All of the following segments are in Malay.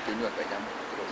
continue sampai jam terus.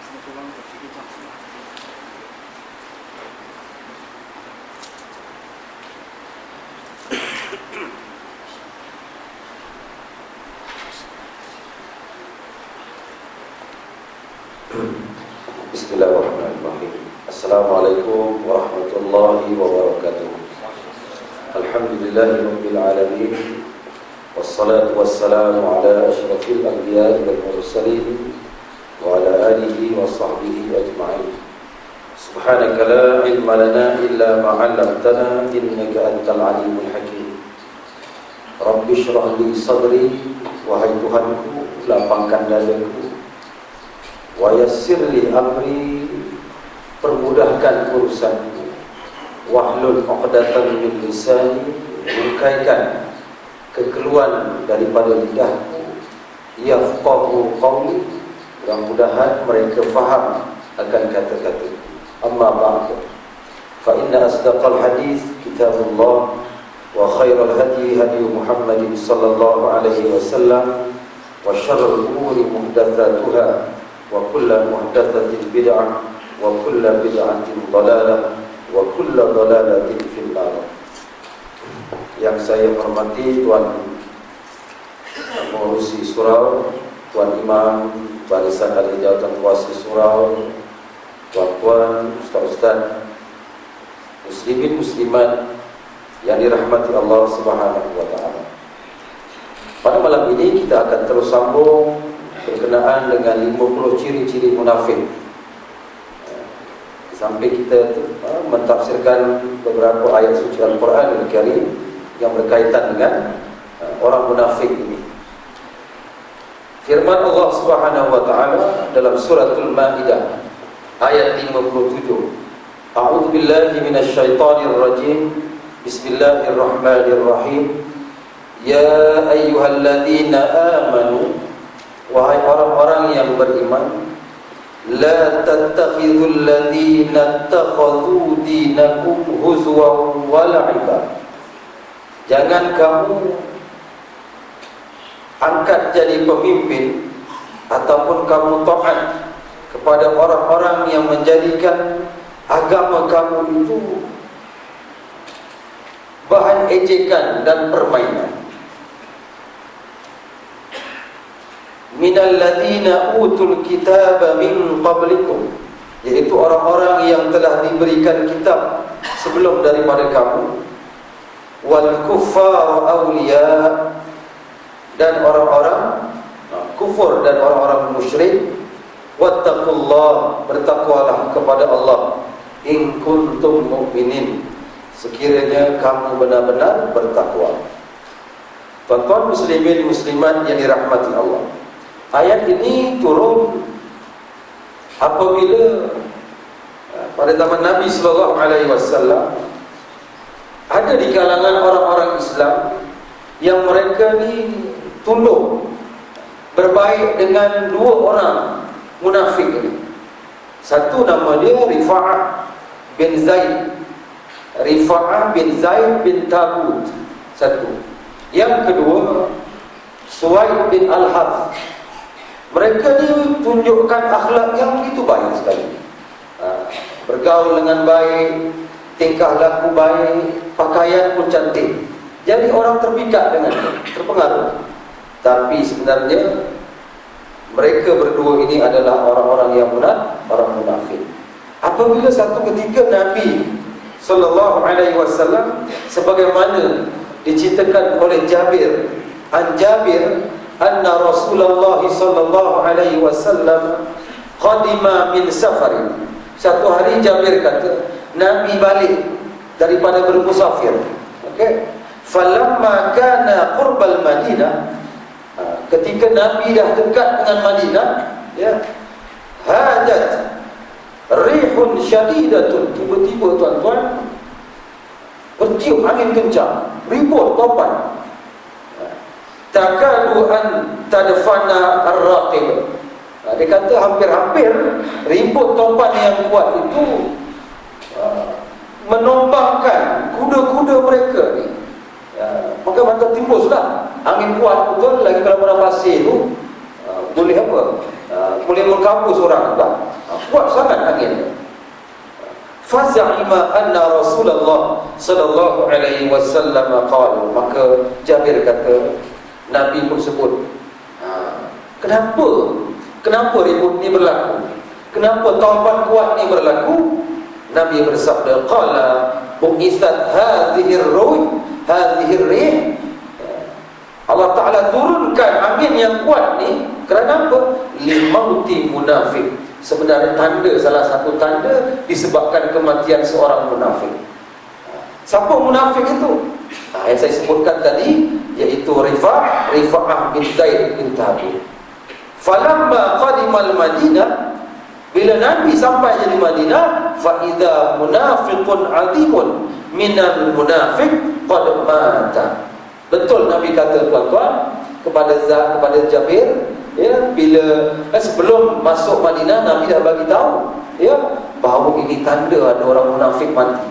Bismillahirrahmanirrahim. Assalamualaikum warahmatullahi wabarakatuh. Alhamdulillahirabbil alamin. Wassalatu wassalamu ala asyrafil anbiya'i wal mursalin wa ala alihi wa sahbihi ajma'in. Subhanaka la ilma lana illa ma 'allamtana innaka antal alimul hakim. Rabbi shrah li sadri, wahai Tuhanku, lapangkan dadaku. Wa yassir li amri, permudahkan urusanku. Wahlul 'uqdatam min lisani, bukakan kekeluhan daripada lidahku. Yafqahu qawli, mudah-mudahan mereka faham akan kata-kata. Amma ba'du, fa inna asdaqal hadis kitabullah, wa khairal hadi hadi Muhammadin sallallahu alaihi wasallam, wa syarrul umuri muhdatsatuha, wa kullu muhdatsatin bid'ah, wa kullu bid'atin dhalalah, wa kullu dhalalatin fil nar. Yang saya hormati Tuan Pengurusi Surau, Tuan Imam Barisan Ahli Jawatan Kuasa Surau, tuan-tuan, ustaz-ustaz, muslimin muslimat yang dirahmati Allah Subhanahu wa taala. Pada malam ini kita akan terus sambung berkenaan dengan 50 ciri-ciri munafik. Sampai kita mentafsirkan beberapa ayat suci Al-Quran Al-Karim yang berkaitan dengan orang munafik ini. Firman Allah Subhanahu wa taala dalam suratul Maidah ayat 57. A'udzu billahi minasyaitonir rajim. Bismillahirrahmanirrahim. Ya ayyuhalladzina amanu, wahai orang-orang yang beriman, la tattakhidhul ladzina ittakhadhu dinakum huzwan wa la'iba. Jangan kamu angkat jadi pemimpin ataupun kamu taat kepada orang-orang yang menjadikan agama kamu itu bahan ejekan dan permainan. Minal ladzina utul kitaba min qablikum, yaitu orang-orang yang telah diberikan kitab sebelum daripada kamu. Wal kuffar awliya, dan orang-orang kufur dan orang-orang musyrik. Wattaqullah, bertakwalah kepada Allah. In kuntum mu'minin, sekiranya kamu benar-benar bertakwa. Tuan-tuan muslimin muslimat yang dirahmati Allah, ayat ini turun apabila pada zaman Nabi sallallahu alaihi wasallam ada di kalangan orang-orang Islam yang mereka ni tunduk berbaik dengan dua orang munafik ini. Satu nama dia Rifa'ah bin Zaid, Rifa'ah bin Zaid bin Tabut, satu. Yang kedua Suwaid bin Al-Harth. Mereka ni tunjukkan akhlak yang begitu baik sekali, bergaul dengan baik, tingkah laku baik, pakaian pun cantik. Jadi orang terpikat dengan dia, terpengaruh. Tapi sebenarnya mereka berdua ini adalah orang-orang yang orang munafik. Apabila satu ketika Nabi sallallahu alaihi wasallam, sebagaimana diceritakan oleh Jabir, an Jabir anna Rasulullah sallallahu alaihi wasallam qadima min safarin. Satu hari Jabir kata, Nabi balik daripada bermusafir. Okey. Falamma kana qurbal Madinah, ketika Nabi dah dekat dengan Madinah, ya, hadat rihun syadidatun, tiba-tiba tuan-tuan bertiup angin kencang, ribut topan. Takadu an tadfana ar-raqib. Dia kata hampir-hampir ribut topan yang kuat itu menombangkan kuda-kuda mereka ni. Maka maka timbuslah angin kuat betul, lagi kalau pada pasir tu boleh apa? berkabus orang juga. Kuat sangat angin. Faza'ima anna Rasulullah sallallahu alaihi wasallam qala, maka Jabir kata, Nabi pun sebut, kenapa ribut ni berlaku, kenapa tawapan kuat ni berlaku? Nabi bersabda, qala bu'ithat hadhihi ar-rih, Allah Ta'ala turunkan angin yang kuat ni kerana apa? Limauti munafik. Sebenarnya tanda, salah satu tanda disebabkan kematian seorang munafik. Siapa munafik itu? Yang saya sebutkan tadi, iaitu Rifa'ah bin Zaid bin Thabit. Falamma qadimal Madinah, bila Nabi sampai di Madinah, fa idza munafiqun adimun minal munafiq qad mata. Betul Nabi kata tuan-tuan kepada Jabir, ya, bila sebelum masuk Madinah Nabi dah bagi tahu, ya, bahawa ini tanda ada orang munafik mati.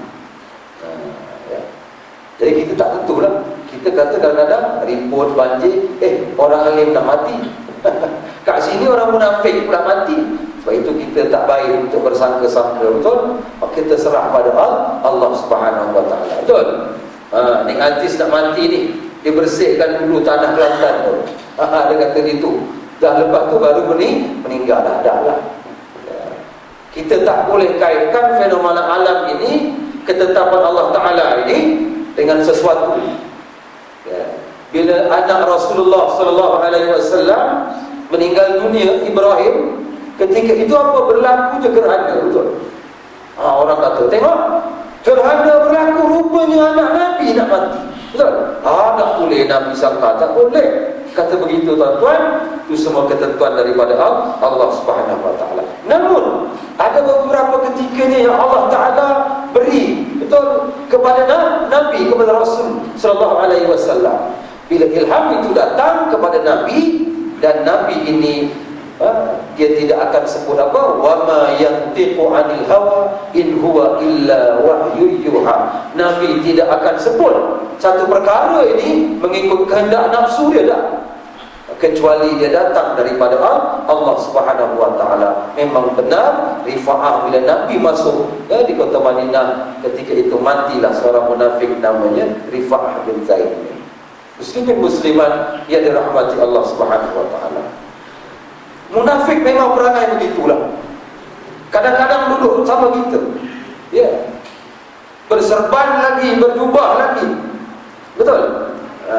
Ya. Jadi kita tak tentulah. Kita kata kadang-kadang ribut banjir, orang alim nak mati. Kat sini orang munafik pula mati. Sebab itu kita tak baik untuk bersangka-sangka, betul? Kita serah pada Allah Subhanahu Wa Taala. Betul? Ni artis nak mati ni, dibersihkan dulu tanah Kelantan tu. Dia kata gitu. Dah lepas tu baru meninggal dah lah. Kita tak boleh kaitkan fenomena alam ini, ketetapan Allah Ta'ala ini dengan sesuatu. Bila anak Rasulullah Sallallahu Alaihi Wasallam meninggal dunia, Ibrahim, ketika itu apa? Berlaku je gerhana, betul? Orang kata, tengok, gerhana berlaku, rupanya anak Nabi nak mati, betul? Tak boleh Nabi sangka, tak boleh. Kata begitu tuan-tuan, itu semua ketentuan daripada Allah Subhanahu Wa Taala. Namun ada beberapa ketikanya yang Allah Taala beri, betul, kepada Nabi, kepada Rasul Sallallahu Alaihi Wasallam. Bila ilham itu datang kepada Nabi, dan Nabi ini dia tidak akan sebut apa, wa ma yantiqu 'anil hawa in huwa illa wahyu yuha. Nabi tidak akan sebut satu perkara ini mengikut kehendak nafsu dia, tak, kecuali dia datang daripada Allah Subhanahu Wa Taala. Memang benar Rifa'ah bila Nabi masuk di kota Madinah, ketika itu matilah seorang munafik namanya Rifa'ah bin Zaid. Muslimin muslimat yang dirahmati Allah Subhanahu Wa Taala. Munafik memang perangai begitulah. Kadang-kadang duduk sama kita, ya, berserban lagi, berjubah lagi, betul?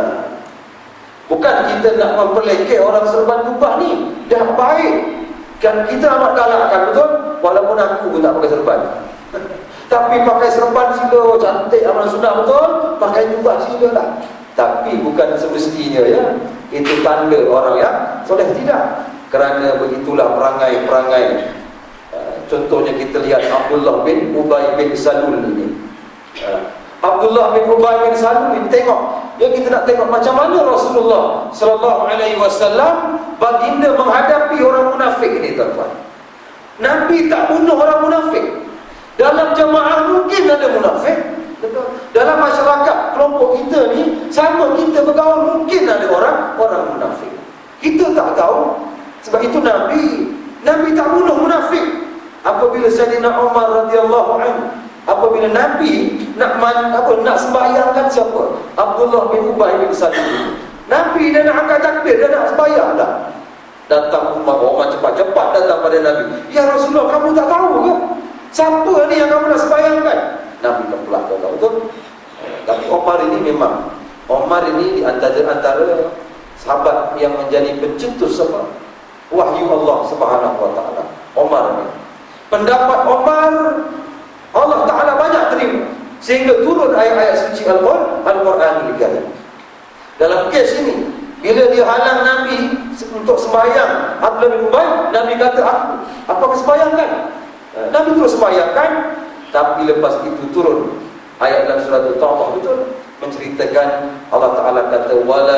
Bukan kita nak memperlekeh orang serban jubah ni, dah baik kan, kita amat galakkan, betul? Walaupun aku pun tak pakai serban. Tapi pakai serban sila, cantik amal sunnah, betul? Pakai jubah sila lah. Tapi bukan semestinya, ya, itu tanda orang yang soleh, tidak. Kerana begitulah perangai-perangai. Contohnya kita lihat Abdullah bin Ubay bin Salul ini. Abdullah bin Ubay bin Salul ini, tengok, ya, kita nak tengok macam mana Rasulullah Sallallahu Alaihi Wasallam baginda menghadapi orang munafik ini, tuan-tuan. Nabi tak bunuh orang munafik. Dalam jemaah mungkin ada munafik, dalam masyarakat kelompok kita ni, sama kita bergaul, mungkin ada orang munafik. Kita tak tahu. Sebab itu Nabi tak bunuh munafik. Apabila Sayyidina Umar radhiyallahu anhu, apabila Nabi nak sembahyangkan siapa? Abdullah bin Ubay bin Salul. Nabi dah nak angkat takbir, dah nak sembahyang dah. Datang Umar cepat-cepat datang pada Nabi. Ya Rasulullah, kamu tak tahu ke? Siapa ni yang kamu nak sembahyangkan? Nabi kepulak, tak tahu, betul? Tapi Umar ini memang, Umar ini di antara sahabat yang menjadi pencetus wahyu Allah Subhanahu Wa Taala. Umar ini, pendapat Umar Allah Ta'ala banyak terima, sehingga turun ayat-ayat suci Al-Quranul Karim. Dalam kes ini, bila dia halang Nabi untuk sembahyang Abdullah bin Ubay, Nabi kata, apa sembahyangkan? Nabi terus sembahyangkan. Tapi lepas itu turun ayat dalam surah At-Taubah, betul, menceritakan Allah Ta'ala kata,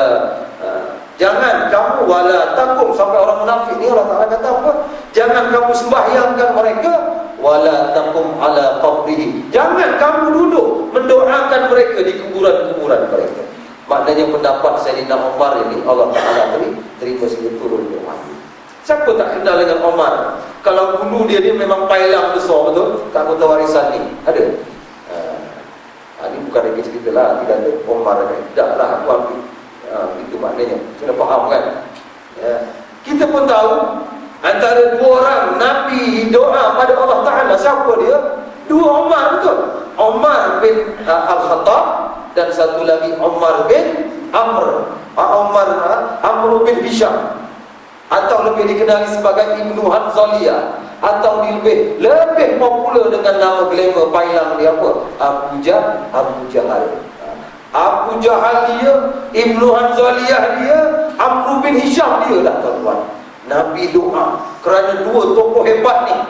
jangan kamu wala takum, sampai orang munafik ni Allah Ta'ala kata apa? Jangan kamu sembahyangkan mereka, wala takum ala qabrihi, jangan kamu duduk mendoakan mereka di kuburan-kuburan mereka. Maknanya pendapat Sayyidina Umar ini Allah Ta'ala terima sehingga turun wahyu. Siapa tak kenal dengan Omar? Kalau dulu dia memang pailang besar, betul? Tak kota warisan ni. Ada? Ini bukan lagi cerita lah. Tidak ada Omar ada. Tak lah, aku ambil. Itu maknanya. Sudah faham kan? Ya. Kita pun tahu antara dua orang Nabi doa pada Allah Ta'ala. Siapa dia? Dua Omar, betul? Omar bin Al-Khattab dan satu lagi Omar bin Amr. Amr bin Hisham, atau lebih dikenali sebagai Ibnu Hanzaliyah, atau lebih popular dengan nama glamour pailang dia apa? Abu Jahal. Abu Jahal dia, Ibnu Hanzaliyah dia, Amr bin Hisham dia lah tuan-tuan. Nabi doa kerana dua tokoh hebat ni.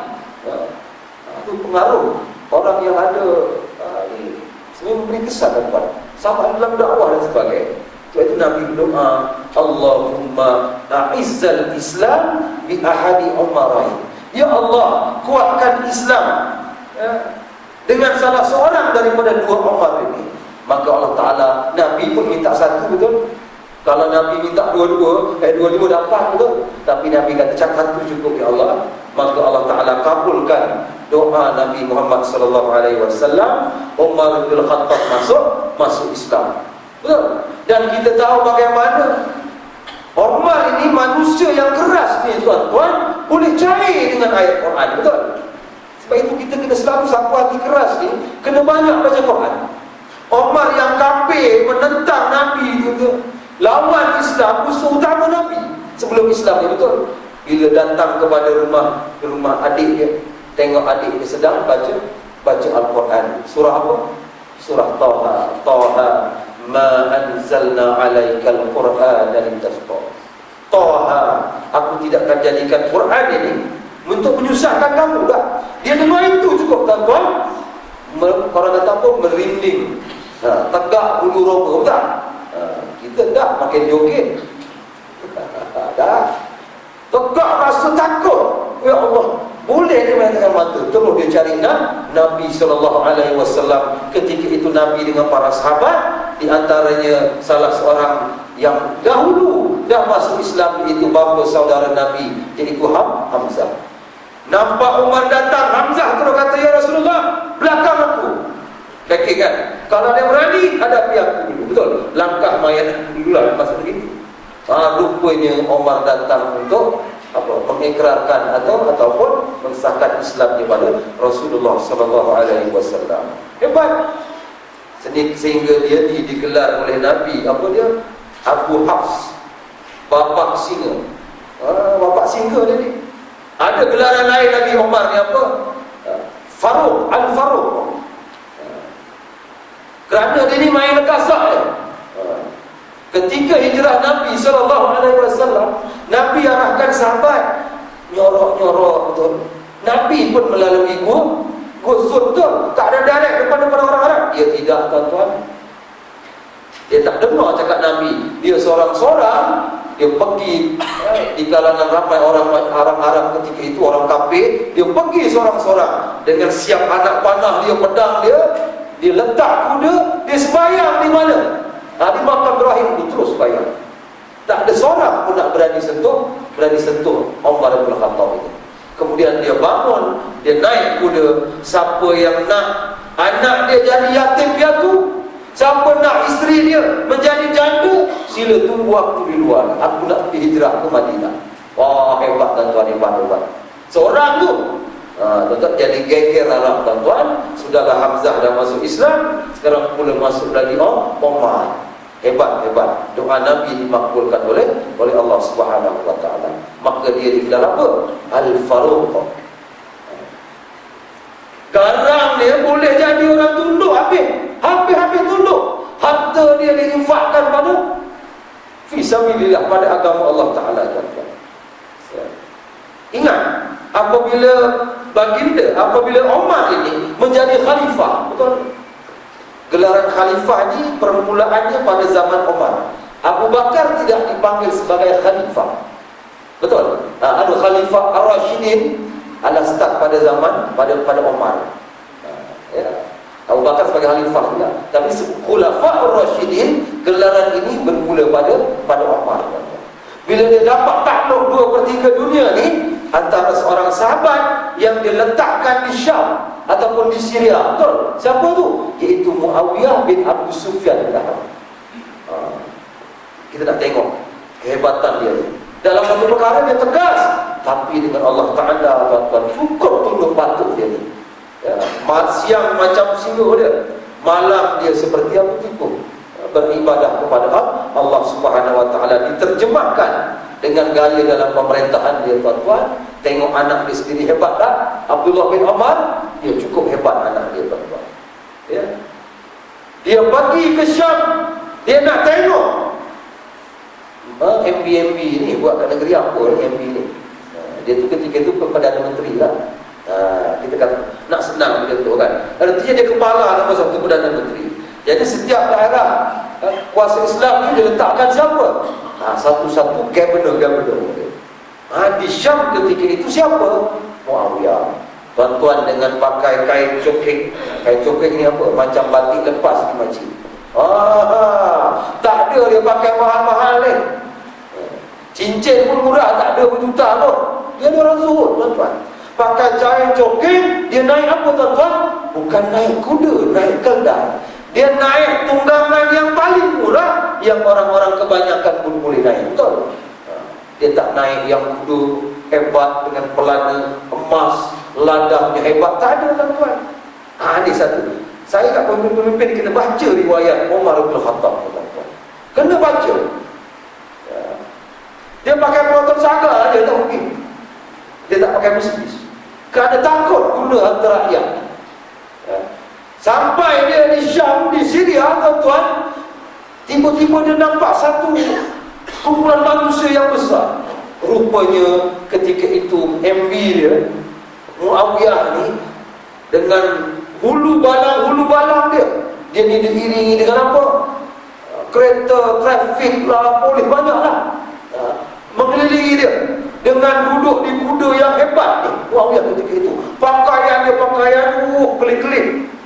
Itu pengaruh orang yang ada sebenarnya memberi kesan tuan-tuan, sama dalam dakwah dan sebagainya. Itu Nabi berdoa, Allahumma a'izzal Islam bi ahadi umarain. Ya Allah, kuatkan Islam dengan salah seorang daripada dua Umar ini. Maka Allah Ta'ala, Nabi pun minta satu, betul? Kalau Nabi minta dua-dua dapat, betul? Tapi Nabi kata satu cukup ya Allah. Maka Allah Ta'ala kabulkan doa Nabi Muhammad SAW. Umar bin Khattab masuk Islam, betul? Dan kita tahu bagaimana Umar ini manusia yang keras ni tuan-tuan, boleh cair dengan ayat Quran, betul? Sebab itu kita kena selalu siapa hati keras ni kena banyak baca Quran. Umar yang kafir menentang Nabi itu, lawan Islam, musuh utama Nabi sebelum Islam ni, betul? Bila datang kepada rumah adik dia, tengok adik dia sedang baca Al-Quran. Surah apa? Surah Taha. Ma anzalna alaikal Qur'ana litashqa. Taha, aku tidak akan jadikan Quran ini untuk menyusahkan kamu dah. Dia dengar itu cukup tuan-tuan. Orang kata apa? Merinding. Tegak bulu roma, tak? Kita dah makin joget. Dah. Tegak rasa takut. Ya Allah, boleh dia mengatakan mata. Terus dia cari Nabi SAW. Ketika itu Nabi dengan para sahabat, di antaranya salah seorang yang dahulu dah masuk Islam, iaitu bapa saudara Nabi, iaitu Hamzah. Nampak Umar datang, Hamzah terus kata, ya Rasulullah, belakang aku. Kaki kan? Kalau dia berani, hadapi aku dulu, betul? Langkah mayat dulu lah, maksud begitu. Rupanya Umar datang untuk mengikrarkan ataupun mensahkan Islam kepada Rasulullah SAW. Hebat. Sehingga dia digelar oleh Nabi Abu Hafs, bapak singa. Bapak singa dia ni. Ada gelaran lain lagi Umar ni apa? Faruq, Al-Faruq. Kerana dia ni main kasar dia. Ketika hijrah Nabi SAW, Nabi arahkan sahabat nyorok-nyorok, betul? Nabi pun melalui gusur, betul? Tak ada direct kepada orang Arab. Dia tidak, tuan-tuan. Dia tak dengar cakap Nabi. Dia seorang-seorang. Dia pergi di kalangan ramai orang Arab ketika itu, orang kafir. Dia pergi seorang-seorang dengan siap anak panah dia, pedang dia. Dia letak kuda. Dia sembahyang di mana? Di Makam Ibrahim. Dia terus sembahyang. Tak ada seorang pun nak berani sentuh Umar bin Khattab itu. Kemudian dia bangun, dia naik kuda. Siapa yang nak anak dia jadi yatim piatu, siapa nak isteri dia menjadi janda, sila tunggu aku di luar. Aku nak pergi hijrah ke Madinah. Wah, hebat tuan-tuan, hebat. Seorang tu tuan-tuan jadi geger Arab, tuan-tuan. Sudahlah Hamzah dah masuk Islam, sekarang pula masuk lagi Umar. Hebat. Doa Nabi dimakbulkan oleh Allah Subhanahu wa taala. Maka dia digelar apa? Al-Faruq. Garang dia boleh jadi orang tunduk habis tunduk. Harta dia diinfakkan pada fisabilillah, pada agama Allah Taala. Ya. Ingat, apabila Umar ini menjadi khalifah, betul? Gelaran khalifah ini permulaannya pada zaman Umar. Abu Bakar tidak dipanggil sebagai khalifah, betul? Khalifah Ar-Rashidin adalah start pada zaman pada Umar. Ya. Abu Bakar sebagai khalifah juga. Tapi Khulafa Ar-Rashidin, gelaran ini bermula pada Umar. Bila dia dapat takluk 2/3 dunia ni, antara seorang sahabat yang diletakkan di Syam ataupun di Syria. Betul? Siapa tu? Iaitu Muawiyah bin Abu Sufyan. Kita nak tengok kehebatan dia. Dalam satu perkara dia tegas, tapi dengan Allah Ta'ala, tuan-tuan, cukup tunduk patuh dia ni. Ya, siang macam singa dia, malam dia seperti Abu Tikum, beribadah kepada Allah Subhanahu Wa Ta'ala. Diterjemahkan dengan gaya dalam pemerintahan dia, tuan-tuan. Tengok anak dia sendiri hebat tak? Abdullah bin Umar, dia cukup hebat anak dia, tuan-tuan. Ya. Dia pergi ke Syam, dia nak tengok MB ni buat kat negeri apa ni MB ni. Dia tu ketika tu Perdana Menteri lah. Kita kata nak senang dia tu kan. Artinya dia kepala nombor satu Perdana Menteri. Jadi setiap daerah kuasa Islam ni dia letakkan siapa? Satu-satu governor. Di Syam ketika itu siapa? Muawiyah. Tuan-tuan dengan pakai kain cokek. Kain cokek ni apa? Macam batik lepas di masjid. Tak ada dia pakai mahal-mahal ni. Cincin pun murah, tak ada berjuta pun. Dia ada orang zuhud, tuan-tuan. Pakai kain cokek, dia naik apa, tuan-tuan? Bukan naik kuda, naik keldai. Dia naik tunggangan yang paling murah, yang orang-orang kebanyakan pun boleh naik. Betul? Dia tak naik yang kuda hebat dengan pelana emas, ladangnya hebat. Tak ada, tuan-tuan. Ini satu. Saya kat pemimpin kena baca riwayat Umar bin Khattab, tuan-tuan. Kena baca. Dia pakai peloton saga, dia tak mungkin. Dia tak pakai bisnis. Kerana takut guna harta rakyat. Sampai dia di Syam, di Syria, tuan-tuan, tiba-tiba dia nampak satu kumpulan manusia yang besar. Rupanya ketika itu MB dia, Muawiyah ni, dengan hulu balang dia ni diiringi dengan apa? Kereta, trafik lah, polis banyak lah, mengelilingi dia dengan duduk di kuda yang hebat ni. Muawiyah ketika itu pakaian kelip-kelip,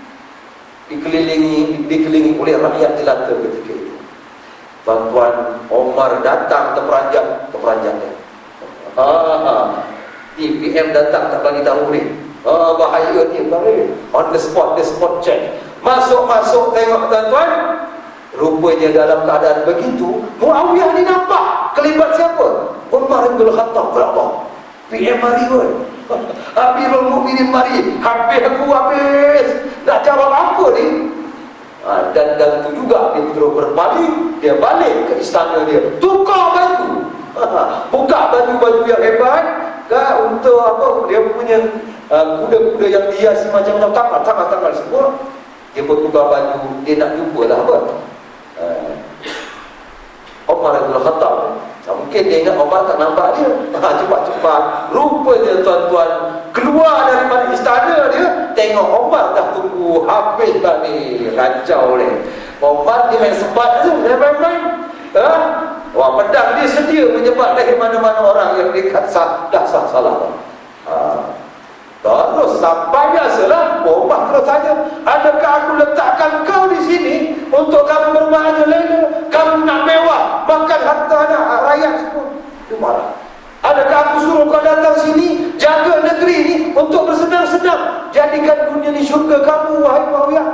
dikelilingi oleh rakyat jelata ketika itu. Tuan-tuan, Omar datang terperanjat dia. PM datang tak bagi tahu ni. Bahaya ni, on the spot check. Masuk tengok, tuan-tuan. Rupanya dalam keadaan begitu, Muawiyah ni nampak kelibat siapa? Umar bin Khattab. Allah, PM mari pun. Amirul Mukminin mari. Habis. Nak jawab apa ni? Dan tu juga dia terus berpaling. Dia balik ke istana dia. Tukar baju. Buka baju-baju yang hebat. Untuk apa? Dia punya kuda-kuda yang dihiasi macam-macam. Tangan semua. Dia bertukar baju. Dia nak jumpa lah apa? Umar bin Khattab. Mungkin dia ingat Umar tak nampak dia. Cepat-cepat. Rupanya, tuan-tuan, keluar daripada istana dia, tengok Umar dah tunggu habis dah ni. Kacau ni. Umar dia main sebat tu. Dia main-main. Pedang dia sedia menyebat dari mana-mana orang yang dekat dah salah. Terus sampai biasalah Umar terus tanya, adakah aku letakkan kau di sini untuk kamu bermanja-lena, kamu nak mewah, makan harta anak rakyat semua? Dia marah. Adakah aku suruh kau datang sini, jaga negeri ni untuk bersenang-senang, jadikan dunia ni syurga kamu, wahai Muawiyah?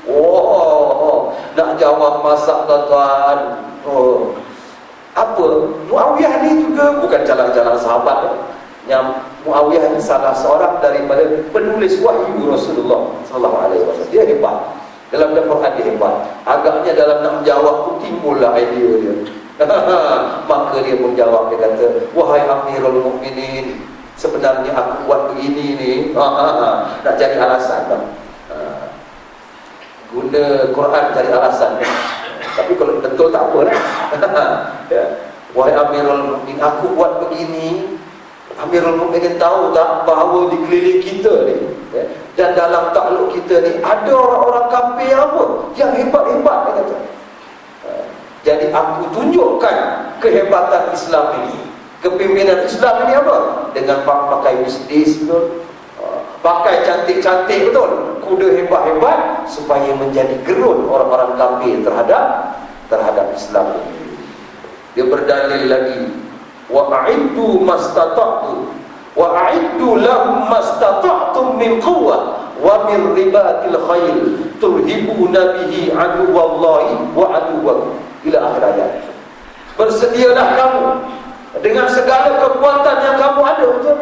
Nak jawab masak, tuan-tuan. Apa? Muawiyah ni juga bukan jalan-jalan sahabat. Yang Muawiyah ini salah seorang daripada penulis wahyu Rasulullah SAW. Dia hebat. Dalam Al-Quran dia hebat. Agaknya dalam nak menjawab tu timbullah idea dia. Maka dia menjawab, dia kata, wahai Amirul Mukminin, sebenarnya aku buat begini ni nak cari alasan tak? Guna Quran cari alasan. Tapi kalau betul tak apa lah. Wahai Amirul Mukminin, aku buat begini. Amirul Mukminin tahu tak bahawa di keliling kita ni, dan dalam takluk kita ni ada orang-orang kafir apa yang hebat-hebat, dia kata. Jadi aku tunjukkan kehebatan Islam ini, kepimpinan Islam ini apa? Dengan pakai bisnis betul, pakai cantik-cantik betul, kuda hebat-hebat, supaya menjadi gerun orang-orang kafir terhadap Islam ini. Dia berdalil lagi wa a'iddu mastata'tum wa a'iddu lahum mastata'tum min quwwah wa min ribatil khail turhibuna bihi aduwallahi wa aduwwakum, ila akhir ayat. Bersedialah kamu dengan segala kekuatan yang kamu ada, betul?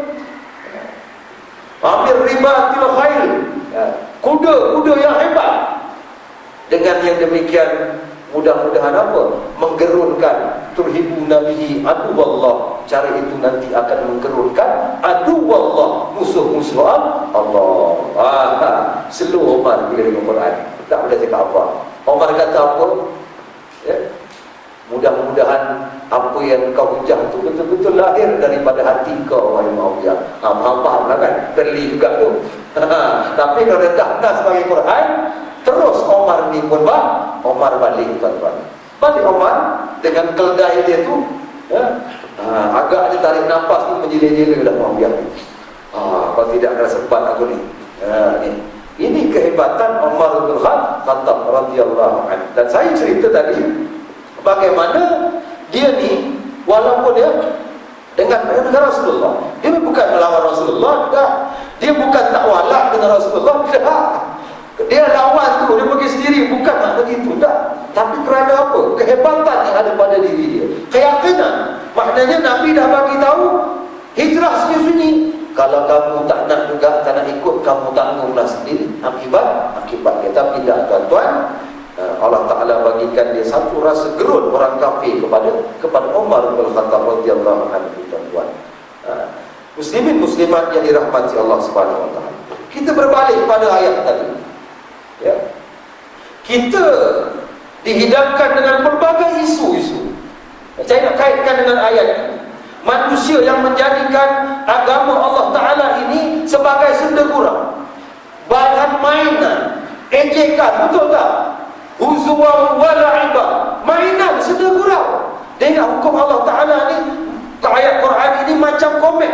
Amir ribatil khail, kuda-kuda yang hebat. Dengan yang demikian mudah-mudahan apa? Menggerunkan turhibuna bihi aduwallah. Cara itu nanti akan menggerunkan aduwallah, musuh-musuh Allah. Slow Omar bila dengar Quran, tak boleh cakap apa. Omar kata apa? Ya. Mudah-mudahan apa yang kau hujah itu betul-betul lahir daripada hati kau, wahai Muawiyah. Faham lah kan? Perli juga tu. Tapi kalau dah sebagai Quran, terus Omar ni pun Omar balik, tuan-tuan. Balik Omar dengan keledai dia tu, ya, agak dia tarik nafas tu menjela-jela dah Muawiyah. Kalau tidak akan sempat aku ni. Ini kehebatan Umar bin Khattab radhiyallahu anhu. Dan saya cerita tadi bagaimana dia ni, walaupun dia dengan Rasulullah, dia bukan melawan Rasulullah, tak. Dia bukan tak walak dengan Rasulullah, tak. Dia lawan tu, dia pergi sendiri, bukan nak begitu, tak. Tapi kerana apa? Kehebatan yang ada pada diri dia, keyakinan. Maknanya Nabi dah bagi tahu hijrah sunyi-sunyi. Kalau kamu tak nak juga, tak nak ikut, kamu tanggunglah sendiri akibat dia. Tapi tidak, tuan-tuan, Allah Ta'ala bagikan dia satu rasa gerun orang kafir kepada Umar bin Khattab radhiyallahu anhu, tuan-tuan. Muslimin muslimat yang dirahmati Allah Subhanahu wa taala. Kita berbalik pada ayat tadi. Ya. Kita dihidangkan dengan pelbagai isu-isu. Saya nak kaitkan dengan ayat ini. Manusia yang menjadikan agama Allah Ta'ala ini sebagai senda gurau, bahan mainan, ejekan, betul tak? Huzwa wa la'ibah, mainan, senda gurau. Dengan hukum Allah Ta'ala ni, ayat Quran ini macam komik.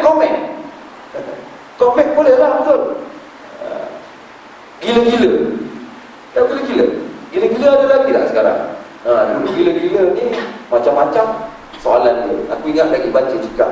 Komik boleh lah, betul. Gila-gila. Tak gila-gila. Gila-gila ada lagi tak sekarang? Dulu gila-gila ni macam-macam soalan dia. Aku ingat lagi baca juga.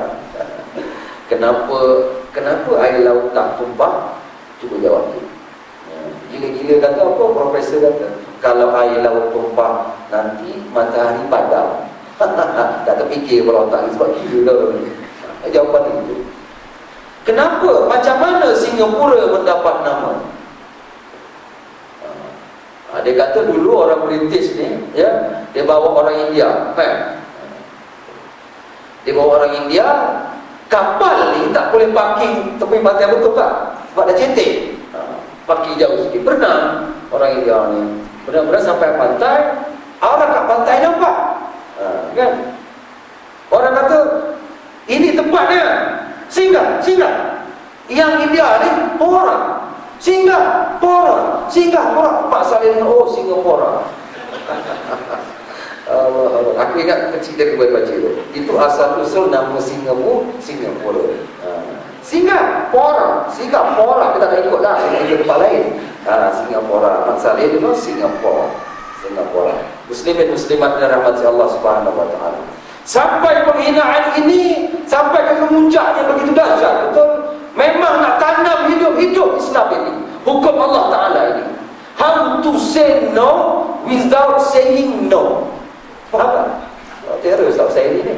Kenapa air laut tak tumpah? Cuba jawab dia. Gila-gila kata apa? Profesor kata, kalau air laut tumpah nanti matahari padam. Tak terfikir kalau tak, sebab gila dah. Jawapan itu. Kenapa? Macam mana Singapura mendapat nama? Dia kata dulu orang British ni, ya, dia bawa orang India, kan? Dia bawa orang India, kapal ni tak boleh parking tepi pantai, betul tak? Sebab dah cetek. Parking jauh sikit. Berenang orang India ni, berenang sampai pantai, orang kat pantai nampak, kan? Orang kata ini tempatnya, singgah. Yang India ni orang Singapura. Pak Saleh, oh Singapura. Aku ingat kecil dia baca tu. Itu asal usul nama Singapura. Singapura. Kita tak ikut lah, kita ikut tempat lain. Singapura. Pak Saleh itu Singapura. Muslimin muslimat dan rahmati Allah Subhanahu wa taala. Sampai penghinaan ini, sampai ke kemuncaknya begitu dahsyat, betul? Memang nak tanam hidup Islam ini, hukum Allah Ta'ala ini. How to say no without saying no. Faham tak? Terus tak saya ini.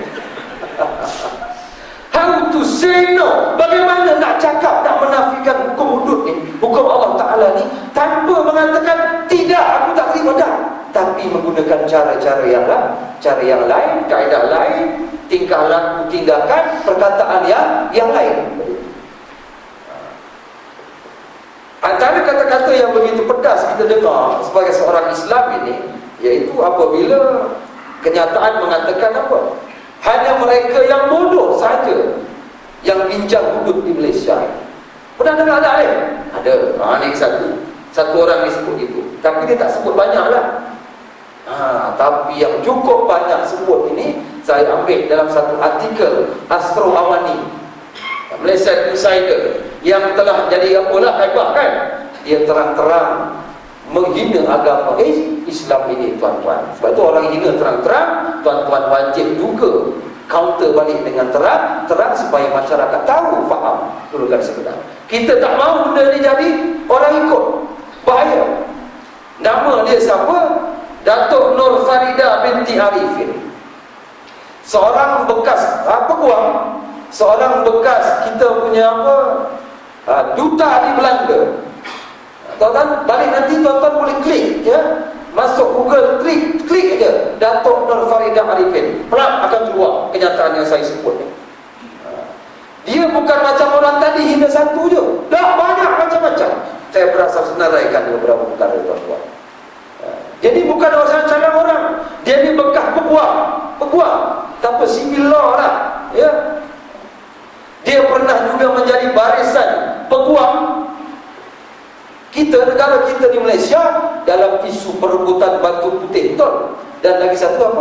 How to say no. Bagaimana nak cakap, nak menafikan hukum hudud ni, hukum Allah Ta'ala ni, tanpa mengatakan tidak, aku tak terima dah, tapi menggunakan cara-cara yang lain, kaedah lain, tingkah laku, tindakan, perkataan yang lain. Antara kata-kata yang begitu pedas kita dengar sebagai seorang Islam ini, iaitu apabila kenyataan mengatakan apa? Hanya mereka yang bodoh saja yang bincang hudud di Malaysia. Pernah dengar tak? Ada. Ini satu orang disebut itu, tapi dia tak sebut banyak lah. Tapi yang cukup banyak sebut ini, saya ambil dalam satu artikel Astro Awani, Malaysia Insider, yang telah jadi apalah hebat, kan? Dia terang-terang menghina agama Islam ini, tuan-tuan. Sebab itu orang hina terang-terang, tuan-tuan wajib juga counter balik dengan terang supaya masyarakat tahu, faham. Dulukan sekedar kita tak mahu benda ni jadi orang ikut, bahaya. Nama dia siapa? Datuk Nur Farida binti Arifin, seorang bekas peguam, seorang bekas kita punya duta di Belanda. Tuan-tuan balik nanti tuan-tuan boleh klik ya, masuk Google, klik aja Datuk Nur Farida Arifin, pelak akan keluar kenyataan yang saya sebut ni. Dia bukan macam orang tadi hina satu je, dah banyak macam-macam. Saya berasa senaraikan beberapa perkara tuan-tuan. Jadi bukan orang cara orang, dia ni bekas peguam, tanpa civil law lah ya. Dia pernah juga menjadi barisan peguam kita, negara kita di Malaysia, dalam isu perebutan batu putih, betul. Dan lagi satu apa?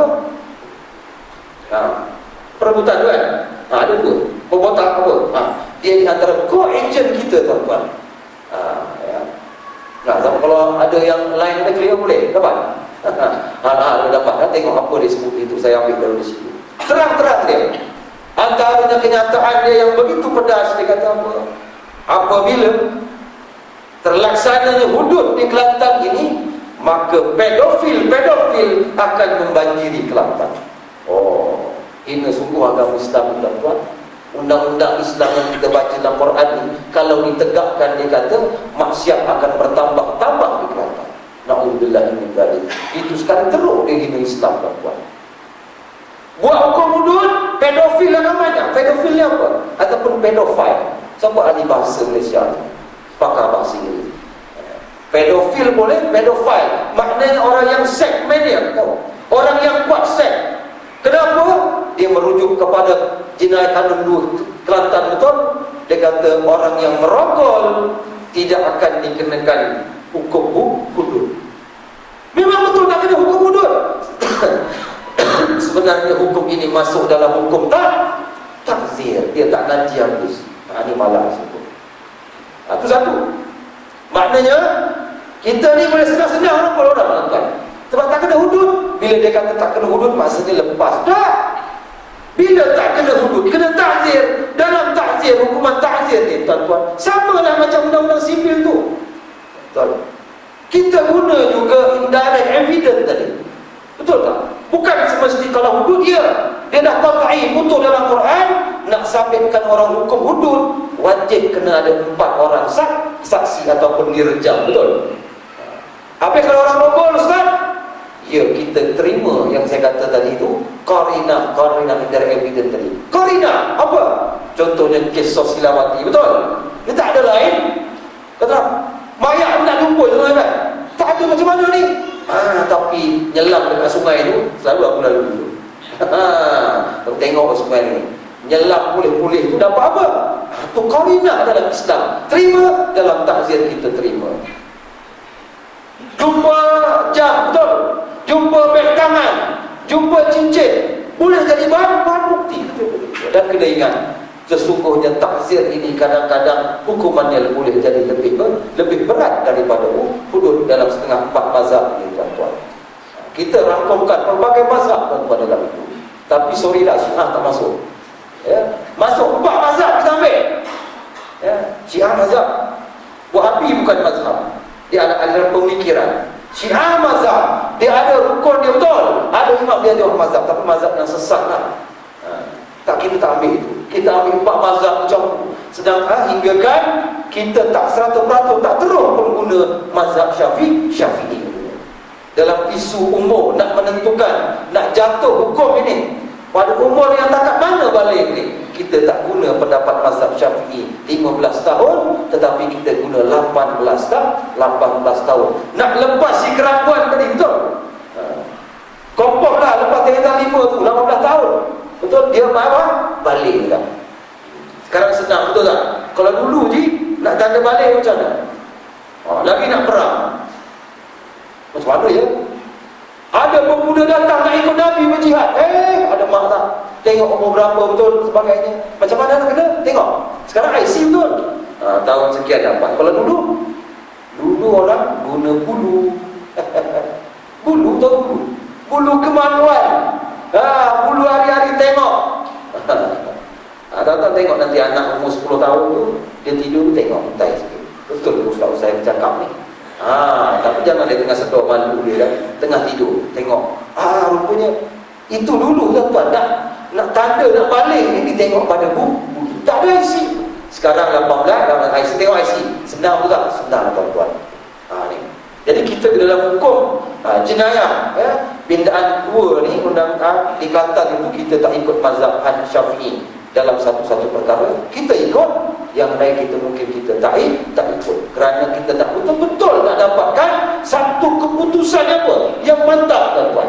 Perebutan tu kan? Ada dua. Pembotak apa? Dia di antara co-agent kita tuan-tuan. Ya. Nah, kalau ada yang lain ada clear boleh dapat. Ada dapat. Tengok apa dia sebut itu, saya ambil dari situ. Terang-terang dia. Antaranya kenyataan dia yang begitu pedas, dia kata apa? Apabila terlaksananya hudud di Kelantan ini, maka pedofil akan membanjiri Kelantan. Oh, ini sungguh agama Islam tuan-tuan. Undang-undang Islam yang kita baca dalam Quran ini, kalau ditegakkan, dia kata maksiat akan bertambah-tambah di Kelantan. Na'udzubillah min dzalik. Itu sekarang teruk dia hina Islam tuan-tuan. Buat hukum hudud, pedofil lah namanya. Pedofil ni apa? Ataupun pedofile. Siapa ahli bahasa Malaysia ni? Pakar bahasa Inggeris. Pedofil boleh, pedofile maknanya orang yang sex mania, orang yang kuat seks. Kenapa? Dia merujuk kepada Jenayah Kanun 2 Kelantan, betul? Dia kata orang yang merogol tidak akan dikenakan hukum hudud. Memang betul tak kena hukum hudud. Sebenarnya hukum ini masuk dalam hukum takzir. Dia tak nanti habis. Ini malah sebut. Itu satu. Maknanya kita ni boleh senang-senang orang tuan-tuan. Sebab tak kena hudud. Bila dia kata tak kena hudud, maksudnya lepas. Tak. Bila tak kena hudud, kena takzir. Dalam takzir, hukuman takzir ni tuan-tuan, samalah macam undang-undang sipil tu. Betul. Kita guna juga indirect evidence tadi. Betul tak? Bukan semesti kalau hudud dia dah qat'i betul dalam Quran. Nak sabitkan orang hukum hudud, wajib kena ada 4 orang saksi ataupun direjam. Betul? Apa kalau orang rogol Ustaz? Ya, kita terima yang saya kata tadi itu qarinah dari evidence tadi. Qarinah apa? Contohnya kes Sosilawati, betul? Dia tak ada lain. Kata mayat pun nak jumpa tuan-tuan. Tak ada macam mana ni? Tapi nyelam dekat sungai tu selalu aku lalu dulu. Kau tengok sungai ni, nyelam pulih-pulih tu dapat apa? Itu qarinah dalam Islam. Terima dalam takzir, kita terima. Jumpa jam, betul? Jumpa beg tangan, jumpa cincin, boleh jadi bahan bukti. Dan kena ingat, sesungguhnya takzir ini kadang-kadang hukumannya boleh jadi lebih berat daripada hudud dalam setengah 4 mazhab ini tuan-tuan. Kita rangkumkan pelbagai mazhab tuan-tuan dalam itu. Tapi sorry lah, Syiah tak masuk. Ya, masuk 4 mazhab kita ambil. Ya, Syiah mazhab, Wahabi bukan mazhab. Dia ada aliran pemikiran. Syiah mazhab, dia ada rukun dia, betul. Ada imam dia ada mazhab, tapi mazhab yang sesat lah. Tak, kita tak ambil itu. Kita ambil 4 mazhab macam sedangkan hingga kan kita tak 100% tak terus pun guna mazhab Syafi'i. Dalam isu umur nak menentukan, nak jatuh hukum ini pada umur yang tak kat mana balik ni, kita tak guna pendapat mazhab Syafi'i 15 tahun, tetapi kita guna 18 tahun. Nak lepas si keraguan tadi, betul? Kompok lah lepas tinggal 5 tu 18 tahun. Betul? Dia marah, balik tak? Sekarang senang, betul tak? Kalau dulu je nak tanda balik macam mana? Lagi nak perang, macam mana ya? Ada pemuda datang nak ikut Nabi berjihad. Ada mak tak? Tengok umur berapa, betul, sebagainya. Macam mana nak kena? Tengok. Sekarang IC betul. Tahun sekian dapat. Kalau dulu orang guna bulu. Bulu tahu bulu? Bulu kemaluan. Bulu hari-hari tengok. Tuan-tuan tengok nanti anak umur 10 tahun tu, dia tidur tengok mutai sikit. Betul tu Ustaz saya bercakap ni. Tapi jangan dia tengah sedar malu dia dah, tengah tidur tengok. Rupanya itu dulu tuan-tuan nak tanda nak balik ni ditengok pada buku. Tak ada IC. Sekarang 18 dalam IC, tengok IC. Senang juga, senang tuan-tuan. Ni. Jadi kita dalam hukum jenayah, pindaan dua ni undang di Kelantan itu kita tak ikut mazhab Syafi'i dalam satu-satu perkara. Kita ikut, yang lain kita mungkin kita tak ikut. Kerana kita nak betul-betul nak dapatkan satu keputusan yang mantap tuan-tuan.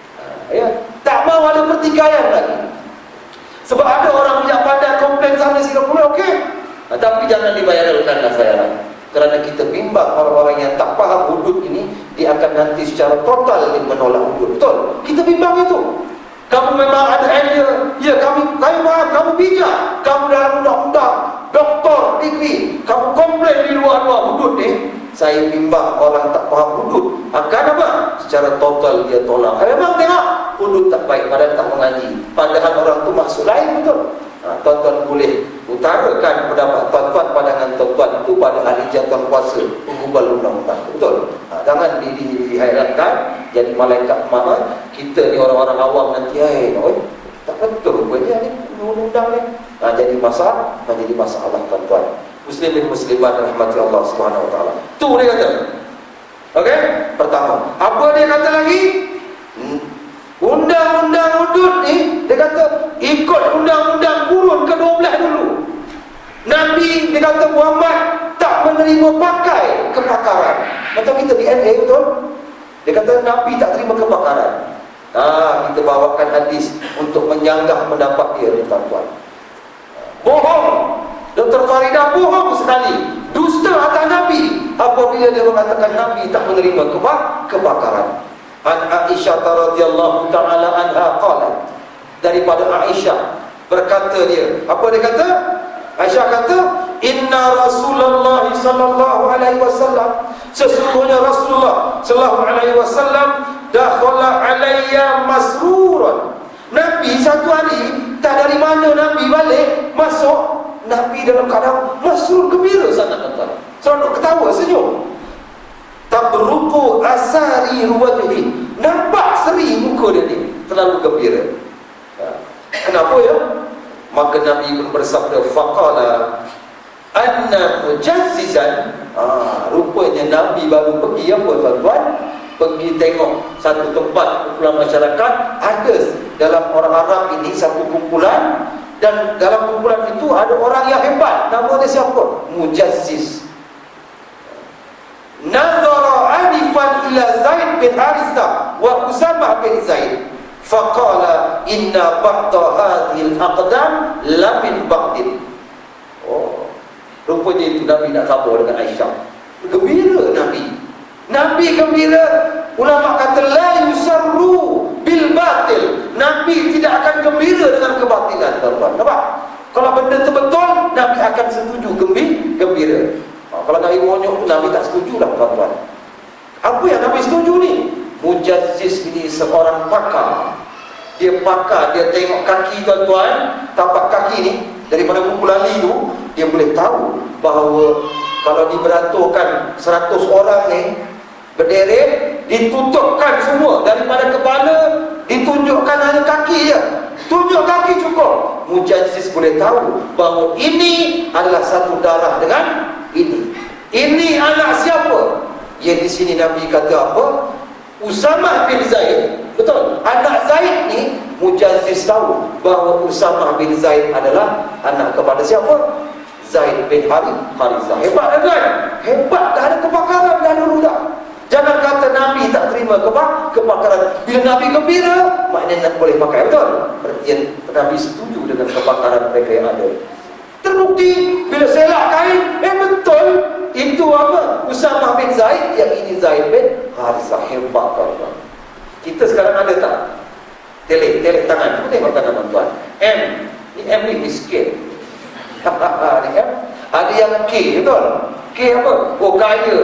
Tak mahu ada pertikaian lagi. Sebab ada orang yang pandai komplain sana Singapura, okey. Tapi jangan dibayarkan bayaran. Kerana kita bimbang orang-orang yang tak faham hudud ini, dia akan nanti secara total menolak hudud. Betul? Kita bimbang itu. Kamu memang ada idea. Ya, kami faham, kamu bijak. Kamu dalam undang-undang, doktor, degree. Kamu komplain di luar-luar hudud ni. Saya bimbang orang tak faham hudud akan apa? Secara total dia tolak. Memang tengok hudud tak baik, padahal tak mengaji. Padahal orang tu maksud lain, betul? Tuan-tuan boleh utarakan pendapat tuan-tuan, pandangan tuan-tuan itu pada hari jatuh kuasa penggubal undang-undang, betul? Jangan dihairatkan jadi malaikat maaf. Kita ni orang-orang awam nanti tak betul rupanya ni undang-undang ni. Jadi masalah tuan-tuan. Muslimin muslimat rahmati Allah Subhanahu wa taala. Tu dia kata. Okey? Pertama. Apa dia kata lagi? Undang-undang hudud ni, dia kata ikut undang-undang kurun ke-12 dulu. Nabi, dia kata Muhammad tak menerima pakai kepakaran. Macam kita DNA, betul? Dia kata Nabi tak terima kepakaran. Kita bawakan hadis untuk menyanggah pendapat dia ni tuan-tuan. Bohong. Dr. Faridah bohong sekali. Dusta atas Nabi apabila dia mengatakan Nabi tak menerima kebakaran. An Aisyah radhiyallahu taala anha qalat, daripada Aisyah berkata dia, apa dia kata? Aisyah kata, inna Rasulullah sallallahu alaihi wasallam, sesungguhnya Rasulullah sallallahu alaihi wasallam dakhala alayya masruran. Nabi satu hari, tak dari mana Nabi balik, masuk, Nabi dalam keadaan masrur, gembira sangat tuan-tuan. Selalu ketawa, senyum. Tabruqu asari wajhi, nampak seri muka dia ni, terlalu gembira. Kenapa ya? Maka Nabi pun bersabda, faqala anna mujazzizan. Rupanya Nabi baru pergi apa tuan-tuan? Pergi tengok satu tempat kumpulan masyarakat. Ada dalam orang Arab ini satu kumpulan, dan dalam kumpulan itu ada orang yang hebat. Nama dia siapa? Mujazziz. Nazara anifan ila Zaid bin Harithah wa Usamah bin Zaid, faqala inna ba'da hadhil aqdam la min ba'din. Rupanya itu Nabi nak khabar dengan Aisyah. Gembira Nabi gembira. Ulama kata la yusarru bil batil. Nabi tidak akan gembira dengan kebatilan, tuan-tuan. Nampak? Kalau benda itu betul, Nabi akan setuju, gembira. Kalau Nabi monyok, Nabi tak setuju lah, tuan-tuan. Apa yang Nabi setuju ni? Mujazziz ini seorang pakar. Dia pakar, dia tengok kaki tuan-tuan, tapak kaki ni, daripada kumpulan itu, dia boleh tahu bahawa kalau diberaturkan 100 orang ni berderet, ditutupkan semua daripada kepala, ditunjukkan hanya kaki je, tunjuk kaki cukup. Mujazziz boleh tahu bahawa ini adalah satu darah dengan ini anak siapa. Yang di sini Nabi kata apa? Usamah bin Zaid. Betul, anak Zaid ni Mujazziz tahu bahawa Usamah bin Zaid adalah anak kepada siapa? Zaid bin Harithah. Hebat kan? Hebat, dah ada kebakaran dah dulu dah. Jangan kata Nabi tak terima kebakaran. Bila Nabi gembira, maknanya nak boleh pakai, betul? Berarti Nabi setuju dengan kebakaran mereka yang ada. Terbukti bila selak kain, betul, itu apa? Usamah bin Zaid, yang ini Zaid bin Harithah. Hebat tuan-tuan. Kita sekarang ada tak? Telik tangan. Tengok tangan tuan-tuan. Ni M ni miskin. Ni M. Ada yang K, betul? K apa? Oh, kaya.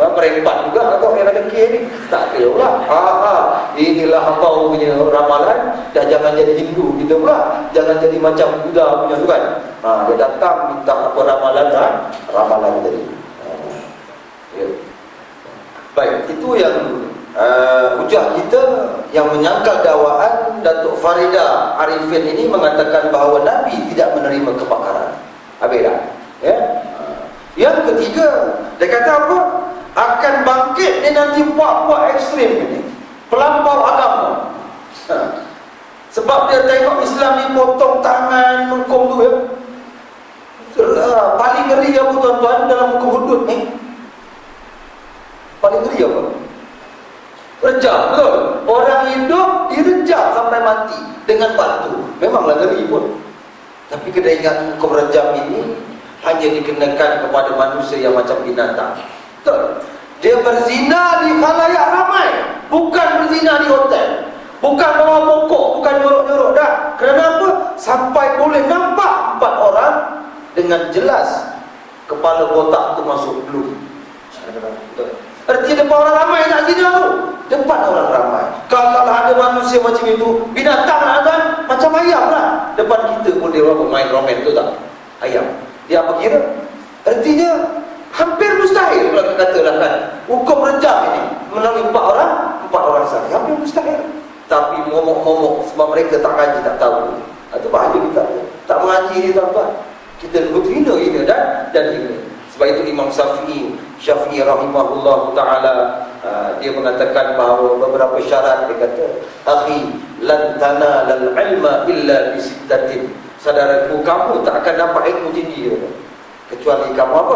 merempat juga atau yang ada ni. Tak ada pula. Inilah hambau punya ramalan. Dah jangan jadi Hindu kita pula. Jangan jadi macam Buddha punya tu kan. Dia datang minta apa ramalan kan? Ramalan tadi. Ya. Baik, itu yang hujah kita yang menyangkal dakwaan Datuk Farida Arifin ini mengatakan bahawa Nabi tidak menerima kebakaran. Habis dah. Ya. Yang ketiga, dia kata apa? Akan bangkit ni nanti puak-puak ekstrim ini, pelampau agama. Sebab dia tengok Islam ni potong tangan, mengkong tu ya. Paling ngeri apa tuan-tuan dalam hukum hudud ni? Paling ngeri apa? Rejam, betul? Orang hidup direjam sampai mati dengan batu. Memanglah ngeri pun. Tapi kena ingat hukum rejam ini hanya dikenakan kepada manusia yang macam binatang. Betul? Dia berzina di khalayak ramai, bukan berzina di hotel, bukan bawa pokok, bukan nyorok-nyorok dah. Kerana apa? Sampai boleh nampak 4 orang dengan jelas kepala botak tu masuk blue. Betul? Artinya depan orang ramai nak zina tu. Depan orang ramai. Kalau ada manusia macam itu, binatang lah kan, macam ayam lah. Depan kita pun dia main romen tu tak? Ayam. Dia apa kira? Artinya hampir mustahil kalau kita katalah kan. Hukum rejam ini melalui 4 orang sahaja. Hampir mustahil. Tapi momok-momok sebab mereka tak kaji, tak tahu. Itu bahaya kita. Tak mengaji ni tuan-tuan. Kita hina dan hina. Sebab itu Imam Syafi'i rahimahullah ta'ala dia mengatakan bahawa beberapa syarat. Dia kata, akhi lan tanalal ilma illa bisittatin. Saudaraku, kamu tak akan dapat ilmu tinggi kecuali kamu apa?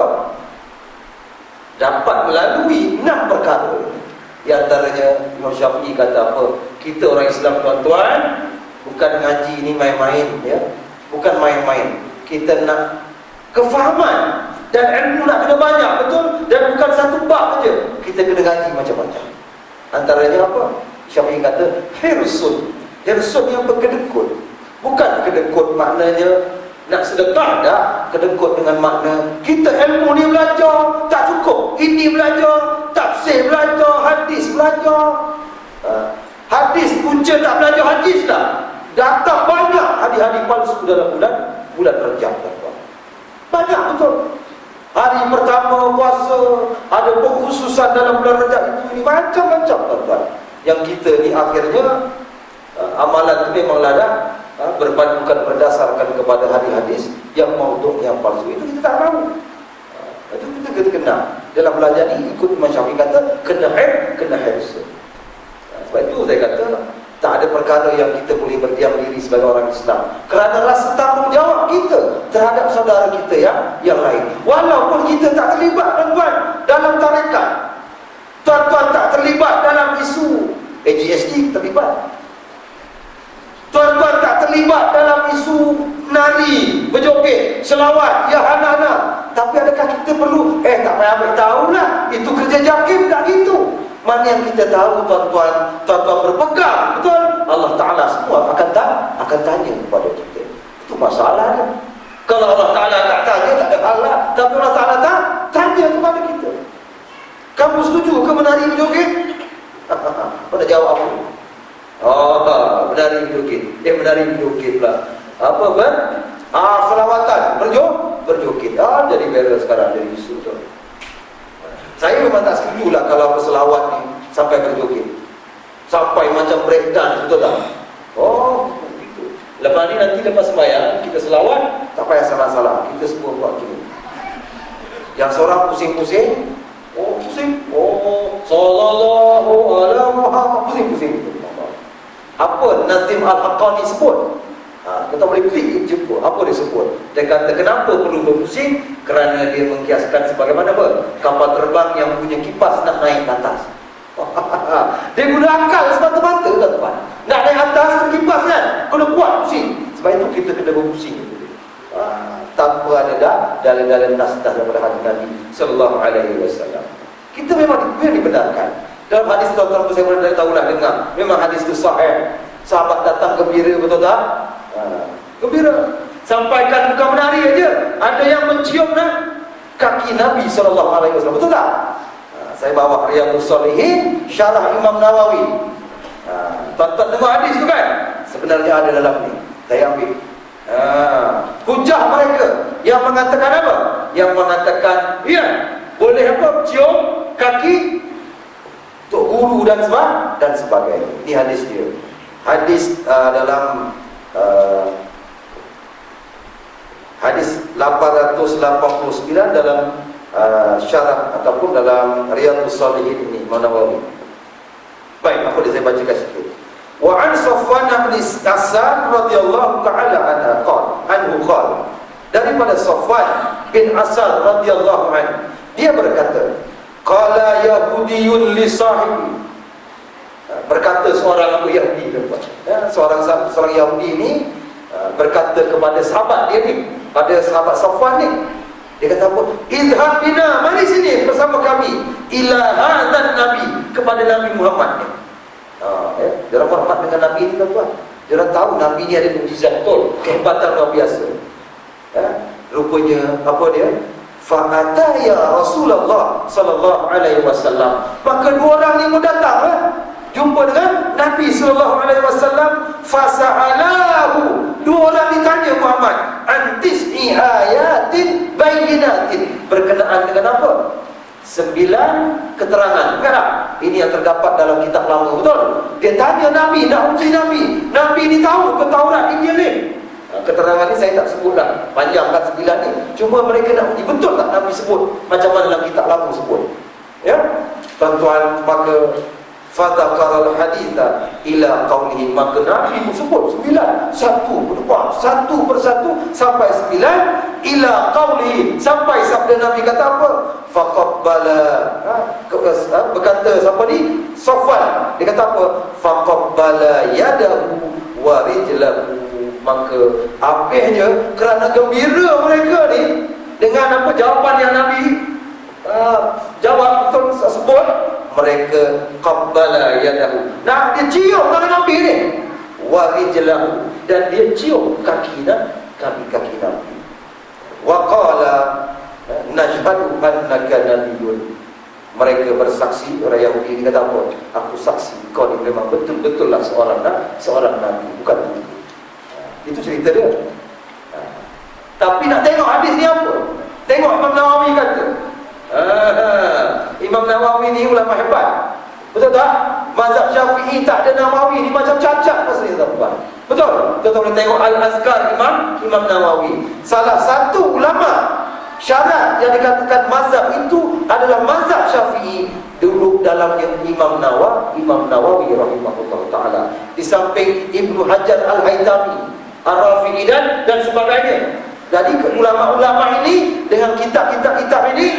Dapat melalui 6 perkara. Di antaranya Imam Syafi'i kata apa? Kita orang Islam tuan-tuan, bukan ngaji ni main-main ya. Bukan main-main. Kita nak kefahaman dan ilmu nak kena banyak, betul? Dan bukan satu bab saja. Kita kena ngaji macam-macam. Antaranya apa? Syafi'i kata hirsun. Hirsun yang berkedekut. Bukan kedekut maknanya nak sedekah dah. Kedekut dengan makna kita ilmu ni belajar tak cukup. Ini belajar, tafsir belajar, hadis belajar. Hadis punca tak belajar hadis dah. Datang banyak hadis-hadis palsu dalam bulan Rajab. Banyak betul. Hari pertama puasa, ada pengkhususan dalam bulan Rajab itu, ini macam-macam tuan-tuan. Yang kita ni akhirnya amalan itu memanglah dah bukan berdasarkan kepada hadis-hadis yang maudhu' yang palsu. Itu kita tak tahu. Itu kita kena dalam belajar ni ikut Imam Syafi'i kata kena hirsu. Sebab itu saya kata tak ada perkara yang kita boleh berdiam diri sebagai orang Islam, kerana rasa tanggungjawab kita terhadap saudara kita yang lain. Walaupun kita tak terlibat tuan-tuan dalam tarekat, tuan-tuan tak terlibat dalam isu AGST, terlibat. Tuan-tuan tak terlibat dalam isu nari, berjoget, selawat, ya hana-hana. Tapi adakah kita perlu tak payah beritahu lah, itu kerja JAKIM, tak gitu. Mana yang kita tahu tuan-tuan, tuan-tuan berpegang, betul? Allah Ta'ala semua akan tanya kepada kita. Itu masalahnya. Kalau Allah Ta'ala tak tanya, tak ada masalah. Tapi Allah Ta'ala tak tanya kepada kita. Kamu setuju ke menari berjoget? Pada jawab apa? Menari berjoget. Menari berjoget pula. Apa kan? Selawatan, berjoget. Jadi viral sekarang dari isu tu. Saya memang tak setuju lah kalau berselawat ni sampai berjoget, sampai macam breakdance, betul tak? Begitu. Lepas ni nanti lepas sembahyang kita selawat, tak payah salah-salah, kita semua buat gini. Yang seorang pusing-pusing, pusing, sallallahu alaihi Muhammad, pusing-pusing. Apa Nazim Al-Haqqani sebut? Kita boleh klik jemput. Apa dia sebut? Dia kata kenapa perlu berpusing? Kerana dia mengkiaskan sebagaimana apa? Kapal terbang yang punya kipas nak naik ke atas. Dia guna akal semata-mata tuan-tuan. Nak naik atas kipas kan? Kena kuat pusing. Sebab itu kita kena berpusing. Tanpa ada dalil-dalil nas daripada hadis Nabi sallallahu alaihi wasallam. Kita memang dibenarkan. Dalam hadis tuan-tuan saya boleh tahulah dengar. Memang hadis itu sahih. Sahabat datang gembira, betul tak? Gembira. Sampaikan bukan menari aja. Ada yang mencium kaki Nabi SAW, betul tak? Saya bawa Riyadhus Shalihin syarah Imam Nawawi. Tuan-tuan dengar hadis tu kan? Sebenarnya ada dalam ni. Saya ambil. Hujah mereka yang mengatakan apa? Yang mengatakan ya, boleh apa? Cium kaki untuk guru dan sebagainya. Ini hadis dia. Hadis dalam hadis 889 dalam syarah ataupun dalam Riyadhus Shalihin ini Imam Nawawi. Baik, apa dia saya bacakan sikit. Wa an Safwan bin Asad radhiyallahu ta'ala anhu qala, daripada Safwan bin Asad radhiyallahu anhu, dia berkata, qala yahudiyyun li sahibi, berkata seorang Yahudi, seorang Yahudi ini berkata kepada sahabat dia ni, pada sahabat Safwan ni, dia kata apa? Idhab bina, mari sini bersama kami, ila hadzal nabi, kepada Nabi Muhammad ni. Dia orang hormat dengan Nabi ni, tuan-tuan. Dia orang tahu Nabi ni ada mukjizat betul, kehebatan luar biasa. Rupanya apa dia? Fa'ata ya Rasulullah sallallahu alaihi wasallam. Maka dua orang ni pun datang jumpa dengan Nabi sallallahu alaihi wasallam. Fasa'alahu, dua orang ditanya Muhammad, antis'i ayatin bayyinatin, berkenaan dengan apa? 9 keterangan, bukan tak? Ini yang terdapat dalam kitab lama, betul? Dia tanya Nabi, nak uji Nabi. Nabi ni tahu ke Taurat, Injil ni? Keterangan ni saya tak sebut dah, panjang kan 9 ni. Cuma mereka nak uji, betul tak Nabi sebut macam mana dalam kitab lama sebut? Ya, tuan-tuan, maka fadhakaral haditha ila qawlihi, maka Nabi sebut 9, satu persatu sampai 9, ila qawlihi, sampai sabda Nabi kata apa? Faqabbala, berkata siapa ni? Safwan, dia kata apa? Faqabbala yadahu wa rijlahu, maka habisnya kerana gembira mereka ni dengan apa jawapan yang Nabi jawab betul sebut, mereka qabbala yadahu, nah dia cium tangan Nabi ni, wa rijlahu, dan dia cium kaki Nabi. Wa qala nashhadu annaka nabiyyun, mereka bersaksi, orang Yahudi ni kata apa? Aku saksi kau ni memang betul-betul lah seorang Nabi, bukan itu. Itu cerita dia. Tapi nak tengok hadis ni apa? Tengok Imam Nawawi kata. Imam Nawawi ni ulama hebat, betul tak? Mazhab Syafi'i tak ada Nawawi ni macam cacat pasal tuan-tuan. Betul? Kita boleh tengok Al-Azkar Imam Nawawi. Salah satu ulama syarat yang dikatakan mazhab itu adalah mazhab Syafi'i, duduk dalam Imam Nawawi rahimahullah taala, di samping Ibnu Hajar Al-Haytami, Ar-Rafi'i dan sebagainya. Jadi ulama-ulama ini dengan kitab-kitab ini,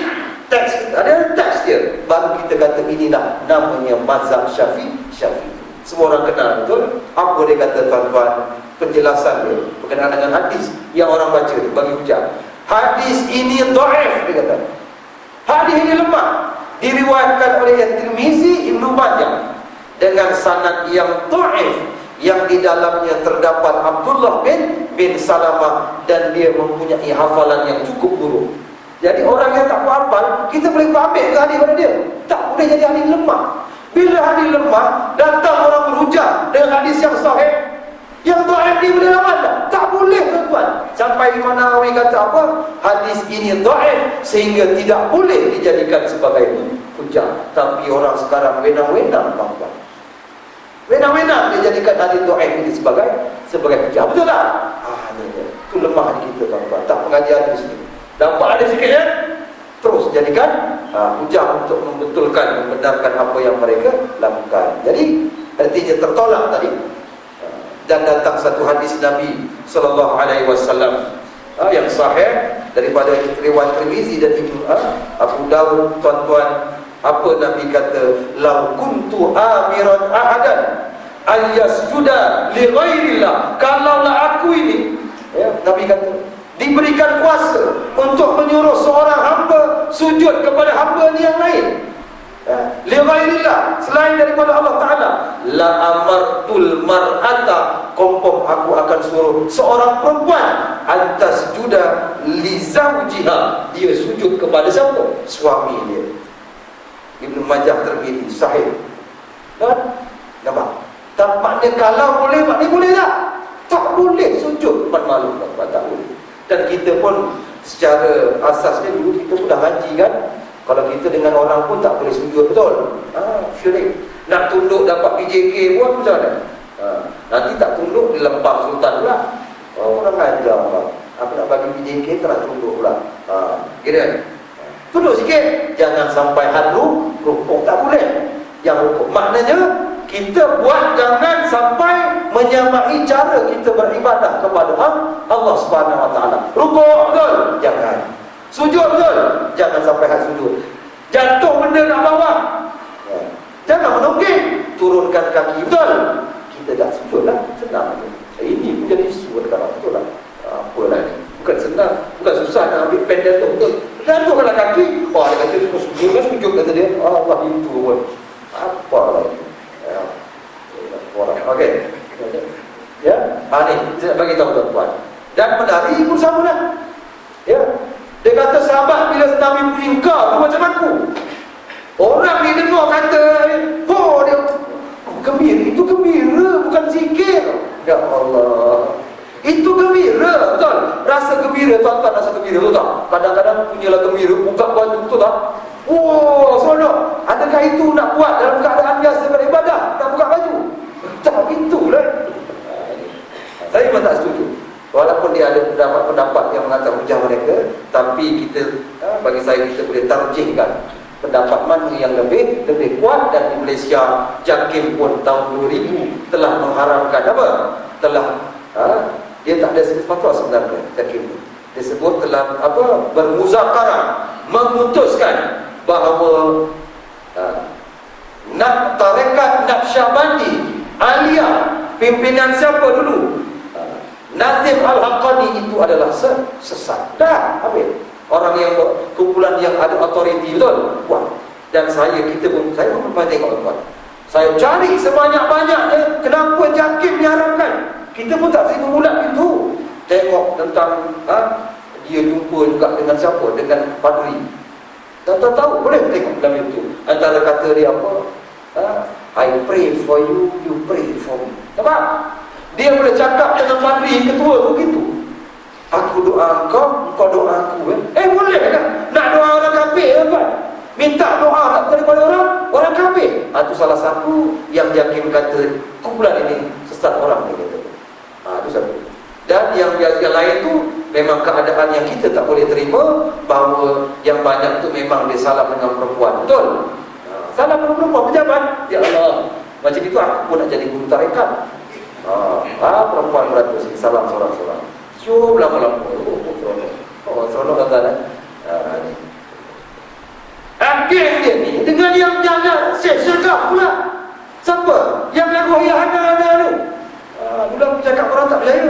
ada teks dia, baru kita kata inilah namanya mazhab Syafi'i. Semua orang kenal, betul? Apa dia kata tuan-tuan? Penjelasan dia berkenaan dengan hadis yang orang baca dia bagi hujah. Hadis ini dhaif, dia kata. Hadis ini lemah, diriwayatkan oleh At-Tirmizi, Ibnu Majah dengan sanad yang dhaif, yang di dalamnya terdapat Abdullah bin Salamah, dan dia mempunyai hafalan yang cukup buruk. Jadi orang yang tak hafal, kita boleh ambil ke hadis pada dia? Tak boleh, jadi hadis lemah. Bila hadis lemah, datang orang berhujah dengan hadis yang sahih, yang dhaif ni boleh amal tak? Boleh tuan-tuan. Sampai Imam Nawawi kata apa? Hadis ini dhaif sehingga tidak boleh dijadikan sebagai hujah. Tapi orang sekarang wenang-wenang tuan-tuan. Wenang-wenang dia jadikan hadis dhaif ini sebagai hujah. Betul tak? Ni dia. Itu lemah kita tuan-tuan. Tak pengajian di sini. Dapat ada sikit ya? Terus jadikan hujah untuk membenarkan apa yang mereka lakukan. Jadi artinya tertolak tadi. Dan datang satu hadis Nabi sallallahu alaihi wasallam yang sahih daripada riwayat Tirmizi dan Abu Dawud, tuan-tuan, apa Nabi kata? Lau kuntu amiran ahadan an yasjuda li ghairillah, kalaulah aku ini, Nabi kata, diberikan kuasa untuk menyuruh seorang hamba sujud kepada hamba yang lain, li ghairillah, selain daripada Allah Ta'ala, la amartul mar'ata, kompom aku akan suruh seorang perempuan antas juda li zawjiha, dia sujud kepada siapa? Suami dia. Ibnu Majah Tirmidzi, sahih. Kan? Nampak? Tak makna kalau boleh, makna boleh tak? Tak boleh sujud depan makhluk Allah, tak boleh. Dan kita pun secara asasnya dulu kita pun dah haji kan. Kalau kita dengan orang pun tak boleh sujud, betul? Syirik. Nak tunduk dapat PJK pun macam mana? Nanti tak tunduk di lempang sultan pula. Orang ajar orang. Apa nak bagi PJK tak nak tunduk pula. Kira tunduk sikit. Jangan sampai had rukuk, tak boleh. Yang rukuk maknanya kita buat jangan sampai menyamai cara kita beribadah kepada Allah Subhanahu Wa Taala. Rukuk betul? Jangan. Sujud betul? Jangan sampai had sujud. Jatuh benda nak bawa, jangan menungging. Turunkan kaki betul? Kita dah sujud lah, senang je. Ini pun jadi isu dekat betul lah. Apalah ni, bukan senang, bukan susah nak ambil pen jatuh betul. Jatuhkanlah kaki. Dia kata dia sujud kan, sujud kata dia. Allah itu pun apalah ni. Okey. Ya, ni saya bagi tahu tuan-tuan. Dan menari pun sama lah. Ya. Dia kata sahabat bila Nabi meninggal tu macam aku. Orang ni dengar kata, dia gembira. Itu gembira, bukan zikir. Ya Allah. Itu gembira, betul? Rasa gembira, tuan-tuan rasa gembira, betul tak? Kadang-kadang punyalah gembira, buka baju, betul tak? Seronok. Adakah itu nak buat dalam keadaan biasa beribadah? Nak buka baju? Tak, itulah. Saya memang tak setuju. Walaupun dia ada pendapat yang mengatakan hujah mereka, tapi kita, bagi saya, kita boleh tarjihkan pendapat mana yang lebih kuat. Dan di Malaysia, JAKIM pun tahun 2000 telah mengharamkan apa? Dia tak ada fatwa sebenarnya, JAKIM itu. Dia sebut telah bermuzakarah, memutuskan bahawa tarekat Naqsyabandi Aliyah, pimpinan siapa dulu? Nazim Al-Haqqani itu adalah sesat. Dah habis. Orang yang kumpulan yang ada autoriti, betul? Wah. Dan saya pun pernah tengok tuan. Saya cari sebanyak-banyaknya kenapa JAKIM diharamkan. Kita pun tak sibuk bulat itu. Tengok tentang dia jumpa juga dengan siapa? Dengan padri. Tak tahu, boleh tengok dalam itu. Antara kata dia apa? I pray for you, you pray for me. Nampak? Dia boleh cakap dengan padri ketua begitu. Aku doa engkau doa aku. Boleh kan? Nak doa orang kafir apa? Minta doa daripada orang kafir. Itu salah satu yang JAKIM kata kumpulan ini sesat orang ni kata. Itu satu. Dan yang lain tu memang keadaan yang kita tak boleh terima, bahawa yang banyak tu memang dia salah dengan perempuan. Betul? Salah dengan perempuan, pejabat. Ya Allah, macam itu aku pun nak jadi guru tarekat. Perempuan beratus ini salam seorang-seorang. Cium lama-lama. Seronok kata ni. Akhir dia ni dengan yang jaga segak pula. Siapa? Yang lagu Yahana tu. Dulu aku cakap orang tak percaya.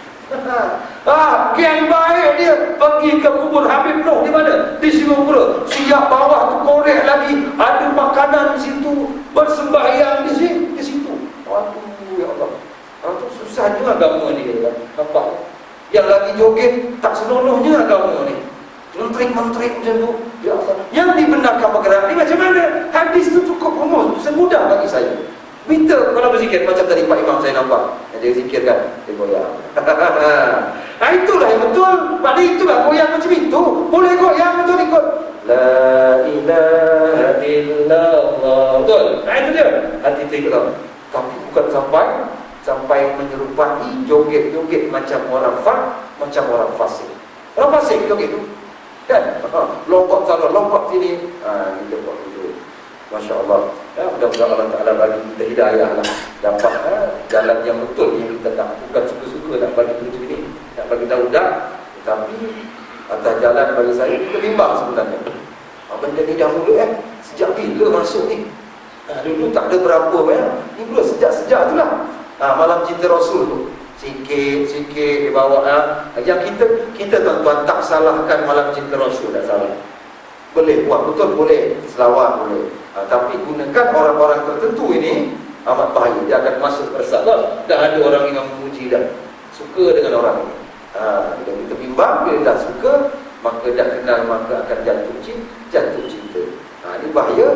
Geng baik dia pergi ke kubur Habib Noh di mana? Di Singapura. Siap bawah tu korek lagi, ada makanan di situ, bersembahyang di situ. Aduh ya Allah. Itu susahnya agama ni kan. Nampak? Yang lagi joget tak senonohnya agama ni. Mentrik-mentrik macam tu. Ya Allah. Yang dibenarkan bergerak ni macam mana? Hadis tu cukup umum, semudah bagi saya. Minta kalau berzikir macam tadi Pak Imam saya nampak. Dia zikirkan, dia goyang. Itulah yang betul. Maknanya itulah goyang macam itu. Boleh goyang betul ikut. La ilaha illallah. Betul? Itu dia. Hati tu ikut. Tapi bukan sampai menyerupai joget-joget macam orang fasik. Orang fasik joget tu. Kan? Lompat sana, lompat sini. Kita buat itu. Masya Allah. Mudah-mudahan Allah Ta'ala bagi kita hidayah lah. Dapat jalan yang betul yang kita nak. Bukan suka-suka nak bagi macam ini, nak bagi tahu dah. Tapi atas jalan bagi saya kita bimbang sebenarnya. Benda ni dahulu sejak bila masuk ni? Dulu tak ada berapa ni pula sejak tu lah. Malam Cinta Rasul tu sikit-sikit dibawa. Yang kita tuan-tuan tak salahkan Malam Cinta Rasul, tak salah. Boleh buat betul, boleh selawat, boleh. Tapi gunakan orang-orang tertentu ini amat bahaya. Dia akan masuk bersalah. Dah ada orang yang memuji dah, suka dengan orang ini. Bila kita bimbang, bila dah suka, maka dah kenal, maka akan jatuh cinta. Ini bahaya.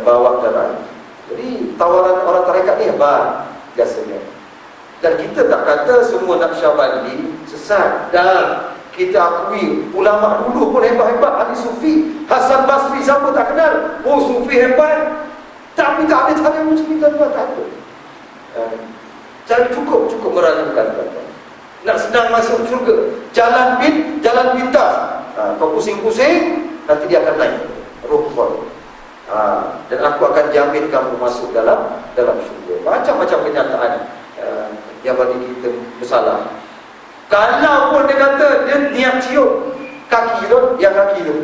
bawa darah. Jadi tawaran orang tarekat ni hebat biasanya. Dan kita tak kata semua Naqsyabandi sesat. Dan kita akui ulama dulu pun hebat-hebat. Ahli Sufi, Hasan Basri siapa tak kenal? Oh, Sufi hebat. Tapi tak ada cara macam kita buat, tak ada. Cara cukup meragukan. Nak senang masuk syurga, jalan pintas. Kau pusing-pusing, nanti dia akan naik roh kau. Dan aku akan jamin kamu masuk dalam syurga. Macam-macam kenyataan yang bagi kita bersalah. Kalau pun dia kata dia niat cium kaki tu, yang kaki tu,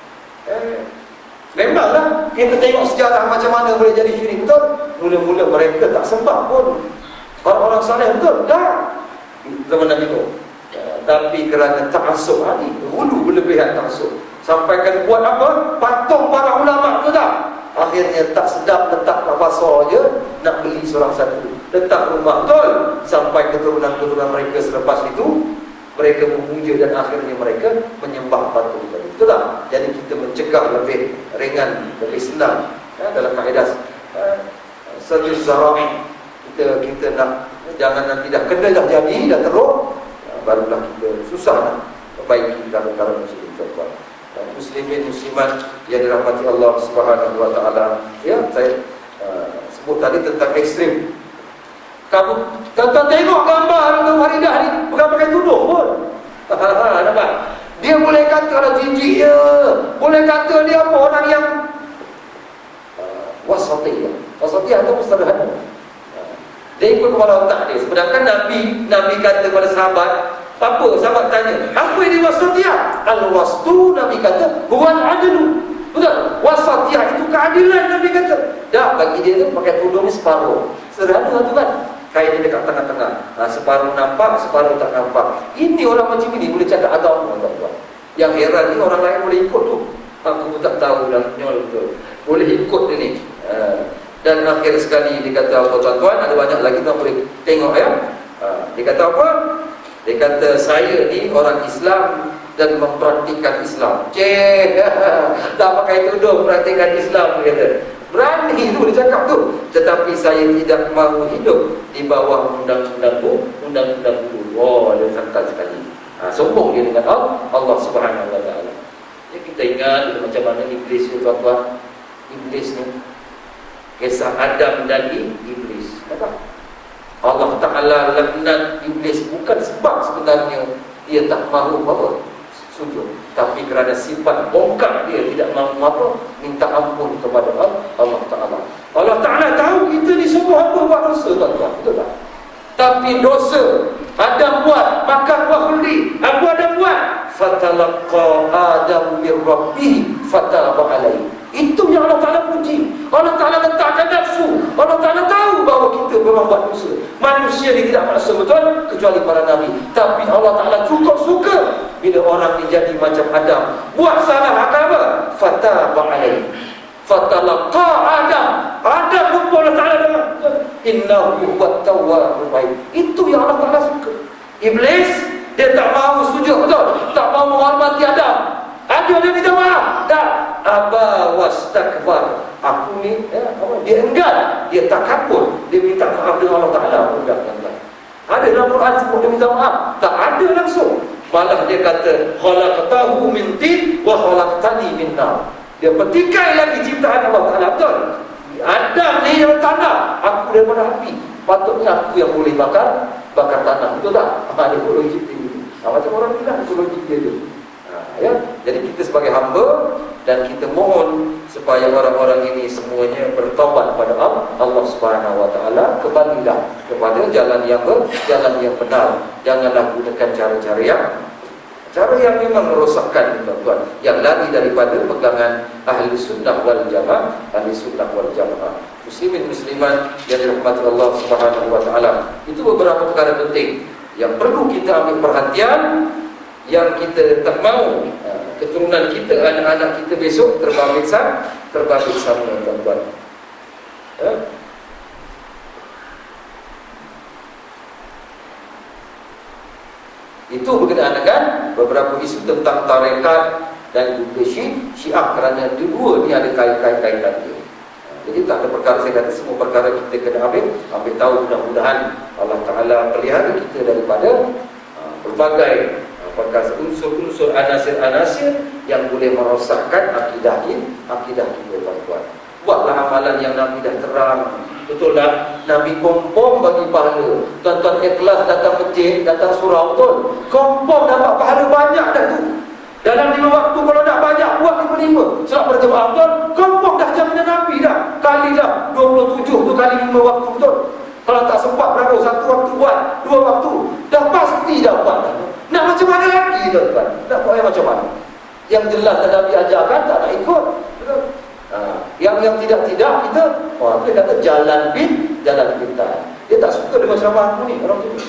memanglah kita tengok sejarah macam mana boleh jadi syirik, betul? Mula-mula mereka tak sembah pun orang-orang saleh, betul? Dah zaman Nabi Nuh. Tapi kerana ta'assub hari, hulu berlebihan ta'assub, sampai kan buat apa? Patung para ulama tu tak? Akhirnya tak sedap letak kat pasar je, nak beli seorang satu, letak rumah, betul? Sampai keturunan-keturunan mereka selepas itu mereka memuja dan akhirnya mereka menyembah patung tadi. Betul tak? Jadi kita mencegah lebih ringan, lebih senang dalam kaedah sadr zara'i. Kita nak jangan nanti dah kena dah jadi dah teruk, barulah kita susah nak perbaiki perkara macam itu. Muslimin muslimat yang dirahmati Allah Subhanahu wa taala. Ya, saya sebut tadi tentang ekstrim. Kamu tengok gambar Datuk Faridah ni bukan pakai tudung pun. Nampak? Dia boleh kata orang jijik je, boleh kata dia apa, orang yang wasatiyah. Wasatiyah itu sederhana. Dia ikut kepala otak dia. Sedangkan Nabi kata kepada sahabat, apa? Sahabat tanya, apa ini wasatiyah? Al-wastu, Nabi kata, huwal adlu. Betul? Wasatiyah itu keadilan, Nabi kata. Dah, bagi dia tu pakai tudung ni separuh. Sederhana tu kan? Kain dia dekat tengah-tengah. Separuh nampak, separuh tak nampak. Ini orang macam ini boleh cakap agama, tuan-tuan. Yang heran ni orang lain boleh ikut tu. Aku pun tak tahu dah, nyol betul. Boleh ikut dia ni. Dan akhir sekali dia kata apa, tuan-tuan, ada banyak lagi tuan boleh tengok ya. Dia kata apa? Dia kata saya ni orang Islam dan mempraktikkan Islam. Tak pakai tudung, praktikkan Islam, dia kata. Berani tu dia cakap tu. Tetapi saya tidak mahu hidup di bawah undang-undang bulu. Oh, dia santai sekali. Sombong dia dengan Allah Subhanahu wa taala. Ya, kita ingat macam mana iblis tu, tuan-tuan. Iblis ni, kisah Adam dan iblis. Kata Allah Ta'ala laknat iblis bukan sebab sebenarnya dia tak mahu apa sujud, tapi kerana sifat bongkar dia tidak mahu apa minta ampun kepada Allah Ta'ala. Allah Ta'ala tahu kita ni semua hamba buat dosa, tuan-tuan, betul tak? Tapi dosa Adam buat, makan buah khuldi. Apa Adam buat? Fatalaqa Adam min rabbih fataba alaihi. Itu yang Allah Ta'ala puji. Allah Ta'ala letakkan nafsu. Allah Ta'ala tahu bahawa kita memang buat dosa. Manusia ni tidak maksum, betul, kecuali para Nabi. Tapi Allah Ta'ala cukup suka bila orang ni jadi macam Adam. Buat salah akan apa? Fataba alaihi. Fatalaqa Adam. Adam lupa Allah Ta'ala dengan innahu huwat tawwabur rahim. Itu yang Allah Ta'ala suka. Iblis, dia tak mahu sujud, betul? Tak mahu menghormati Adam. Ada dia minta maaf. Tak. Aba wastakbar. Aku ni dia enggan, dia tak kabur, dia minta maaf dengan Allah Ta'ala. Ada dalam Quran sebut dia minta maaf? Tak ada langsung. Malah dia kata khalaqtahu min tin wa khalaqtani min nar. Dia petikai lagi ciptaan Allah Ta'ala, betul? Adam ni yang tanah, aku daripada api. Patutnya aku yang boleh bakar tanah, betul tak? Ada ekologi ini. Macam orang bilang ekologi dia tu. Ya, jadi kita sebagai hamba dan kita mohon supaya orang-orang ini semuanya bertaubat kepada Allah Subhanahu wa taala, kembalilah kepada jalan yang benar. Janganlah gunakan cara yang memang merosakkan, tuan-tuan, yang lari daripada pegangan ahli sunnah wal jamaah. Muslimin muslimat yang dirahmati Allah Subhanahu wa taala. Itu beberapa perkara penting yang perlu kita ambil perhatian, yang kita tak mahu keturunan kita, anak-anak kita besok terbabit sama, tuan-tuan. Itu berkenaan dengan beberapa isu tentang tarekat dan juga Syiah, kerana dua ni ada kaitan dia. Jadi tak ada perkara, saya kata semua perkara kita kena ambil tahu. Mudah-mudahan Allah Ta'ala pelihara kita daripada berbagai perkara, unsur-unsur, anasir-anasir yang boleh merosakkan akidah kita, tuan-tuan. Buatlah amalan yang Nabi dah terang. Betul tak? Nabi kompom bagi pahala. Tuan-tuan ikhlas datang masjid, datang surau, betul? Kompom dapat pahala banyak dah tu. Dalam 5 waktu kalau nak banyak, buat 5-5 solat berjemaah, betul? Kompom dah jaminan Nabi dah. Kali dah 27 tu kali 5 waktu, betul? Kalau tak sempat berapa? 1 waktu buat, 2 waktu, dah pasti dah buat. Nak macam mana lagi, tuan-tuan? Nak buat macam mana? Yang jelas Nabi ajarkan, tak nak ikut, betul? Yang tidak kita, dia kata jalan pintar. Dia tak suka dengan ceramah aku ni, orang tu.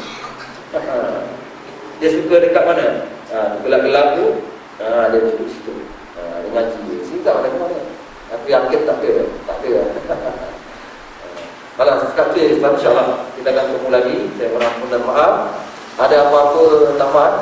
Dia suka dekat mana? Gelap-gelap tu, dia duduk situ. Dia ngaji. Sini tak ada ke mana? Tapi yakin tak ada. Kalau sekali insya-Allah kita akan bertemu lagi. Saya mohon maaf. Ada apa-apa tambahan?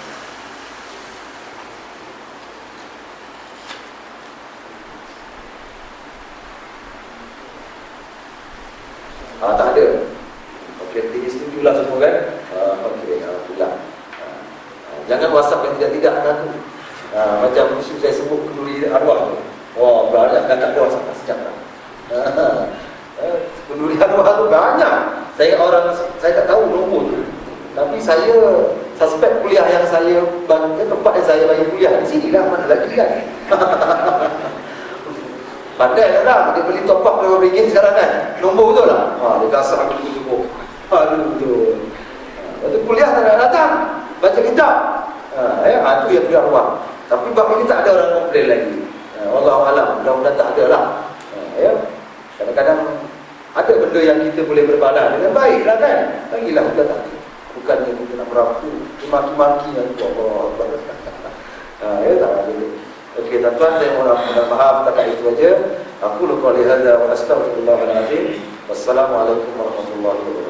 Tak ada. Okey, jadi setujulah semua kan? Okey, alhamdulillah. Jangan WhatsApp yang tidak kan aku. Macam isu saya sebut kenduri arwah tu. Wah, banyak kan, tak ada WhatsApp sejak dah. Kenduri arwah tu banyak. Saya tak tahu nombor tu. Tapi saya suspek kuliah yang saya tempat yang saya bagi kuliah di sini lah, mana lagi kan. Pandai tak? Dia beli top up RM2 sekarang kan. Nombor betul lah. Dia kasar aku tu. Aduh betul. Lepas tu kuliah tak nak datang, baca kitab. Itu yang dia arwah. Tapi bab ini tak ada orang komplain lagi. Wallahualam, mudah-mudahan tak ada lah. Kadang-kadang ada benda yang kita boleh berbalas dengan baik lah kan. Bagilah kita tak. Bukannya kita nak merapu, maki-maki yang Allah. Tak ada. Okey, tuan-tuan, saya mohon maaf setakat itu aja. Aku qouli hadza wa astaghfirullahalazim. Wassalamualaikum warahmatullahi wabarakatuh.